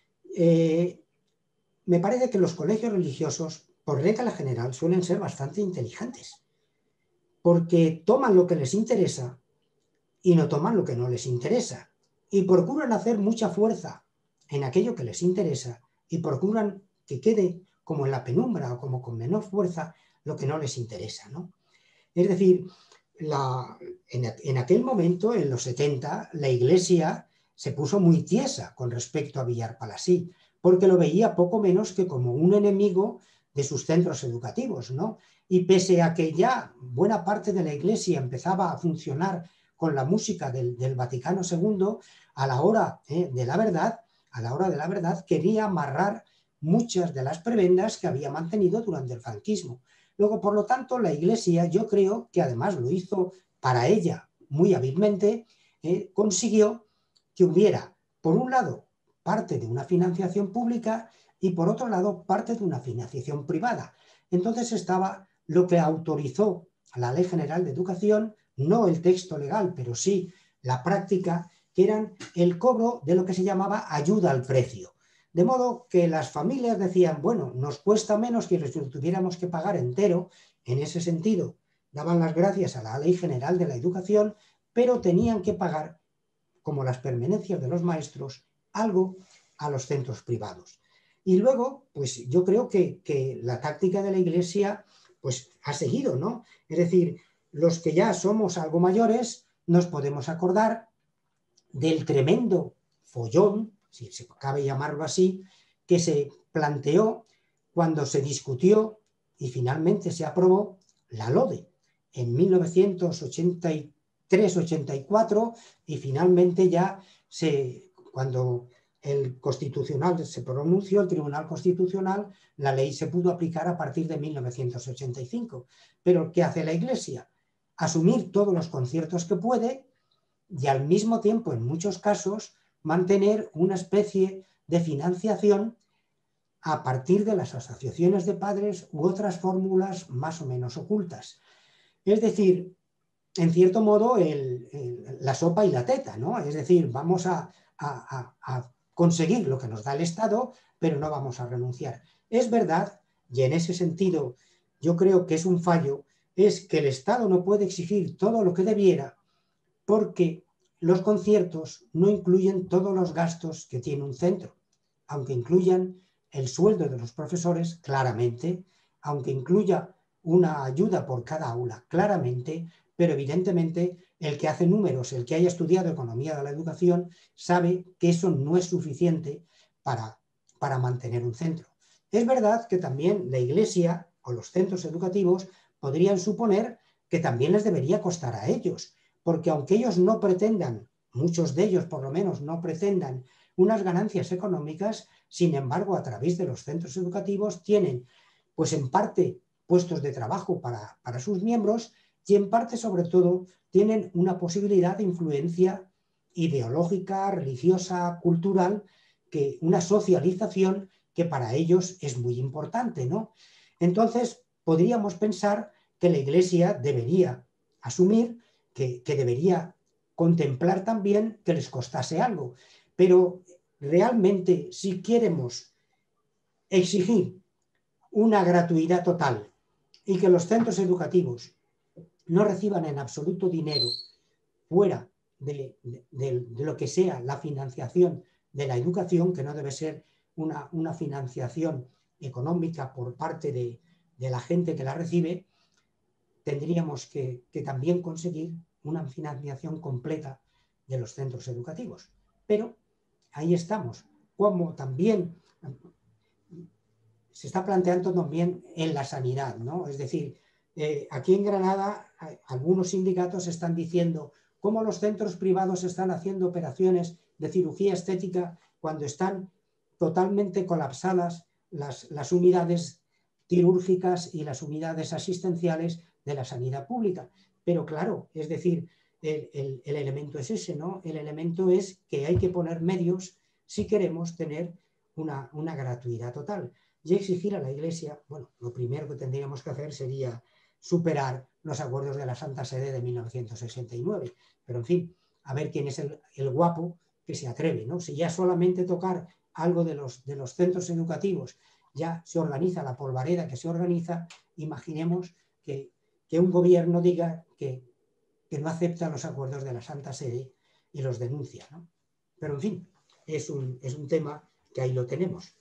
[SPEAKER 2] me parece que los colegios religiosos, por regla general, suelen ser bastante inteligentes, porque toman lo que les interesa y no toman lo que no les interesa, y procuran hacer mucha fuerza en aquello que les interesa y procuran que quede como en la penumbra o como con menor fuerza lo que no les interesa, ¿no? Es decir, en aquel momento, en los 70, la Iglesia se puso muy tiesa con respecto a Villar Palasí, porque lo veía poco menos que como un enemigo de sus centros educativos, ¿no? Y pese a que ya buena parte de la Iglesia empezaba a funcionar con la música del Vaticano II, a la hora de la verdad, quería amarrar muchas de las prebendas que había mantenido durante el franquismo. Luego, por lo tanto, la Iglesia, yo creo que además lo hizo para ella muy hábilmente, consiguió que hubiera, por un lado, parte de una financiación pública y, por otro lado, parte de una financiación privada. Entonces estaba lo que autorizó la Ley General de Educación, no el texto legal, pero sí la práctica, que eran el cobro de lo que se llamaba ayuda al precio. De modo que las familias decían, bueno, nos cuesta menos que si lo tuviéramos que pagar entero. En ese sentido, daban las gracias a la Ley General de la Educación, pero tenían que pagar, como las permanencias de los maestros, algo a los centros privados. Y luego, pues yo creo que la táctica de la Iglesia pues ha seguido, ¿no? Es decir, los que ya somos algo mayores nos podemos acordar del tremendo follón, si se cabe llamarlo así, que se planteó cuando se discutió y finalmente se aprobó la LODE en 1983-84 y finalmente ya cuando el Constitucional se pronunció, el Tribunal Constitucional, la ley se pudo aplicar a partir de 1985. Pero ¿qué hace la Iglesia? Asumir todos los conciertos que puede y al mismo tiempo, en muchos casos, mantener una especie de financiación a partir de las asociaciones de padres u otras fórmulas más o menos ocultas. Es decir, en cierto modo, la sopa y la teta, ¿no? Es decir, vamos a a conseguir lo que nos da el Estado, pero no vamos a renunciar. Es verdad, y en ese sentido yo creo que es un fallo, es que el Estado no puede exigir todo lo que debiera porque los conciertos no incluyen todos los gastos que tiene un centro, aunque incluyan el sueldo de los profesores, claramente, aunque incluya una ayuda por cada aula, claramente, pero evidentemente el que hace números, el que haya estudiado economía de la educación, sabe que eso no es suficiente para mantener un centro. Es verdad que también la Iglesia o los centros educativos podrían suponer que también les debería costar a ellos, porque aunque ellos no pretendan, muchos de ellos por lo menos no pretendan unas ganancias económicas, sin embargo, a través de los centros educativos tienen, pues en parte, puestos de trabajo para sus miembros y en parte, sobre todo, tienen una posibilidad de influencia ideológica, religiosa, cultural, una socialización que para ellos es muy importante, ¿no? Entonces, podríamos pensar que la Iglesia debería asumir que debería contemplar también que les costase algo. Pero realmente, si queremos exigir una gratuidad total y que los centros educativos no reciban en absoluto dinero fuera de lo que sea la financiación de la educación, que no debe ser una financiación económica por parte de la gente que la recibe, tendríamos que también conseguir una financiación completa de los centros educativos. Pero ahí estamos, como también se está planteando también en la sanidad, ¿no? Es decir, aquí en Granada algunos sindicatos están diciendo cómo los centros privados están haciendo operaciones de cirugía estética cuando están totalmente colapsadas las unidades quirúrgicas y las unidades asistenciales de la sanidad pública. Pero claro, es decir, el elemento es ese, ¿no? El elemento es que hay que poner medios si queremos tener una gratuidad total. Y exigir a la Iglesia, bueno, lo primero que tendríamos que hacer sería superar los acuerdos de la Santa Sede de 1969. Pero en fin, a ver quién es el guapo que se atreve, ¿no? Si ya solamente tocar algo de los centros educativos ya se organiza la polvareda que se organiza, imaginemos que un gobierno diga que no acepta los acuerdos de la Santa Sede y los denuncia, ¿no? Pero en fin, es un tema que ahí lo tenemos.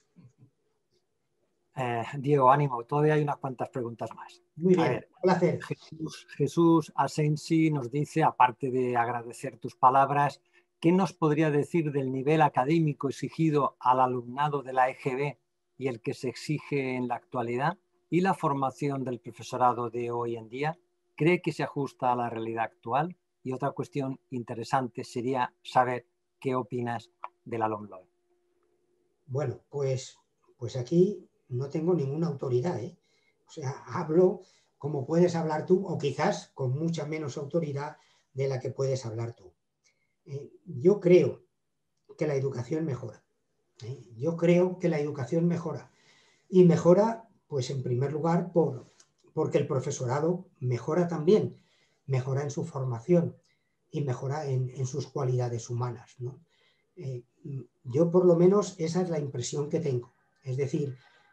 [SPEAKER 1] Diego, ánimo, todavía hay unas cuantas preguntas más.
[SPEAKER 2] Muy bien,
[SPEAKER 1] A ver,
[SPEAKER 2] un placer.
[SPEAKER 1] Jesús Asensi nos dice, aparte de agradecer tus palabras, ¿qué nos podría decir del nivel académico exigido al alumnado de la EGB y el que se exige en la actualidad y la formación del profesorado de hoy en día? ¿Cree que se ajusta a la realidad actual? Y otra cuestión interesante sería saber qué opinas de la LOMLOE.
[SPEAKER 2] Bueno, pues aquí no tengo ninguna autoridad, ¿eh? O sea, hablo como puedes hablar tú, o quizás con mucha menos autoridad de la que puedes hablar tú. Yo creo que la educación mejora. Yo creo que la educación mejora. Y mejora, pues en primer lugar, porque el profesorado mejora también. Mejora en su formación y mejora en sus cualidades humanas, ¿no? Yo por lo menos esa es la impresión que tengo. Es decir,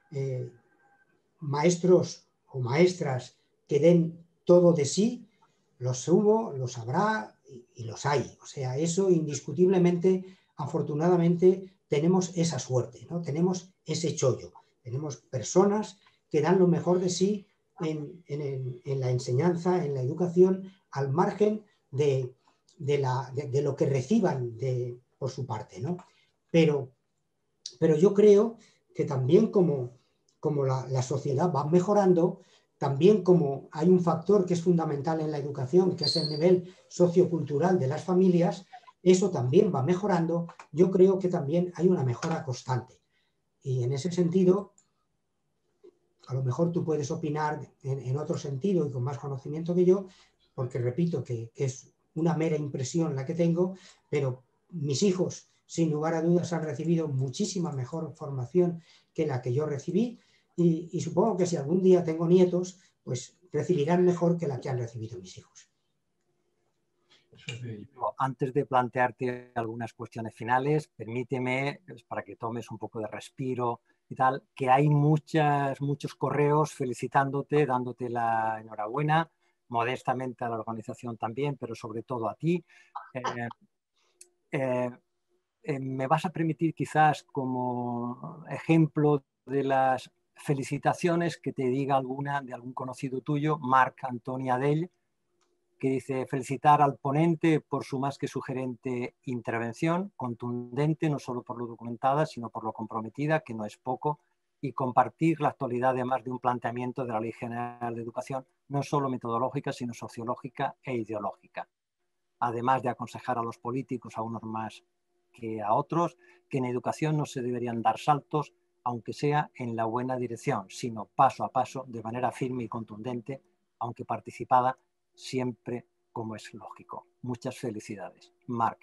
[SPEAKER 2] maestros o maestras que den todo de sí, los hubo, los habrá y los hay. O sea, eso indiscutiblemente, afortunadamente, tenemos esa suerte, ¿no? Tenemos ese chollo. Tenemos personas que dan lo mejor de sí en la enseñanza, en la educación, al margen de lo que reciban por su parte, ¿no? Pero yo creo que también como la sociedad va mejorando, también como hay un factor que es fundamental en la educación, que es el nivel sociocultural de las familias, eso también va mejorando. Yo creo que también hay una mejora constante. Y en ese sentido, a lo mejor tú puedes opinar en otro sentido y con más conocimiento que yo, porque repito que es una mera impresión la que tengo, pero mis hijos, sin lugar a dudas, han recibido muchísima mejor formación que la que yo recibí y supongo que si algún día tengo nietos, pues recibirán mejor que la que han recibido mis hijos.
[SPEAKER 1] Antes de plantearte algunas cuestiones finales, permíteme, para que tomes un poco de respiro y tal, que hay muchos correos felicitándote, dándote la enhorabuena, modestamente a la organización también, pero sobre todo a ti. Me vas a permitir quizás como ejemplo de las felicitaciones que te diga alguna de algún conocido tuyo, Marc Antoni Adell, que dice: felicitar al ponente por su más que sugerente intervención, contundente no solo por lo documentada, sino por lo comprometida, que no es poco, y compartir la actualidad de más de un planteamiento de la Ley General de Educación, no solo metodológica, sino sociológica e ideológica. Además de aconsejar a los políticos, a unos más que a otros, que en educación no se deberían dar saltos, aunque sea en la buena dirección, sino paso a paso, de manera firme y contundente, aunque participada, siempre como es lógico. Muchas felicidades, Marc.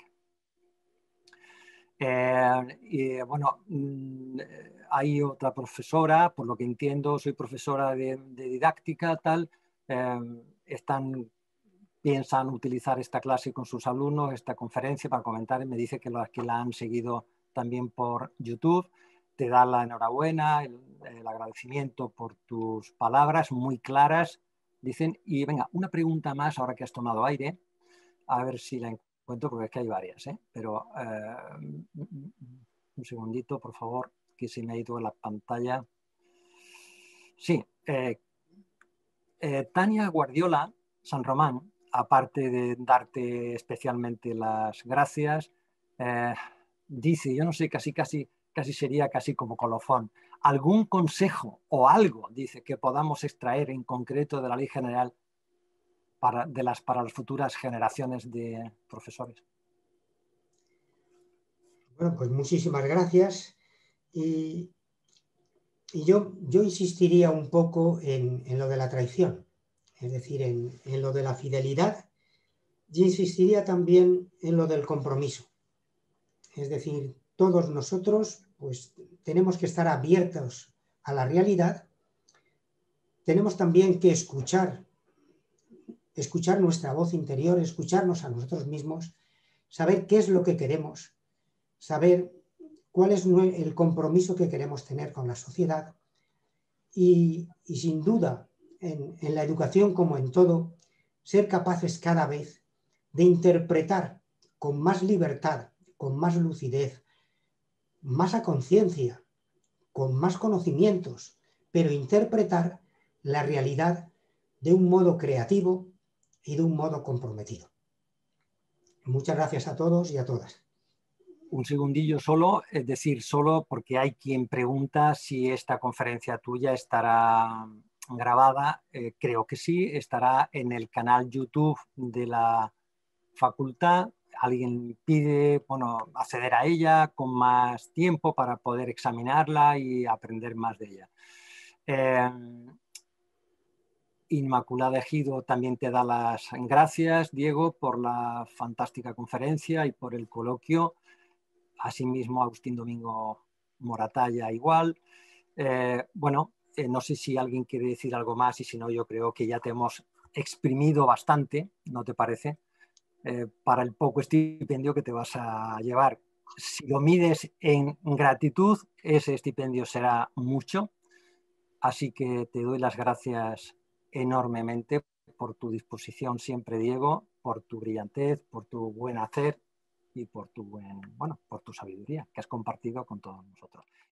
[SPEAKER 1] Bueno, hay otra profesora, por lo que entiendo, soy profesora de didáctica, tal, piensan utilizar esta clase con sus alumnos, esta conferencia para comentar. Me dice que la han seguido también por YouTube. Te da la enhorabuena, el agradecimiento por tus palabras muy claras. Dicen, y venga, una pregunta más ahora que has tomado aire, a ver si la encuentro, porque es que hay varias, pero un segundito, por favor, que se me ha ido la pantalla. Sí, Tania Guardiola San Román, aparte de darte especialmente las gracias, dice, yo no sé, casi sería casi como colofón, algún consejo o algo, dice, que podamos extraer en concreto de la Ley General para las futuras generaciones de profesores.
[SPEAKER 2] Bueno, pues muchísimas gracias. Y yo insistiría un poco en lo de la traición, es decir, en lo de la fidelidad, y insistiría también en lo del compromiso. Es decir, todos nosotros pues tenemos que estar abiertos a la realidad, tenemos también que escuchar nuestra voz interior, escucharnos a nosotros mismos, saber qué es lo que queremos, saber cuál es el compromiso que queremos tener con la sociedad y sin duda, en la educación como en todo, ser capaces cada vez de interpretar con más libertad, con más lucidez, más a conciencia, con más conocimientos, pero interpretar la realidad de un modo creativo y de un modo comprometido. Muchas gracias a todos y a todas.
[SPEAKER 1] Un segundillo solo, es decir, solo porque hay quien pregunta si esta conferencia tuya estará grabada. Creo que sí, estará en el canal YouTube de la facultad. Alguien pide, bueno, acceder a ella con más tiempo para poder examinarla y aprender más de ella. Inmaculada Ejido también te da las gracias, Diego, por la fantástica conferencia y por el coloquio. Asimismo, Agustín Domingo Moratalla igual. Bueno, no sé si alguien quiere decir algo más y si no, yo creo que ya te hemos exprimido bastante, ¿no te parece? Para el poco estipendio que te vas a llevar. Si lo mides en gratitud, ese estipendio será mucho. Así que te doy las gracias enormemente por tu disposición siempre, Diego, por tu brillantez, por tu buen hacer y por tu sabiduría que has compartido con todos nosotros.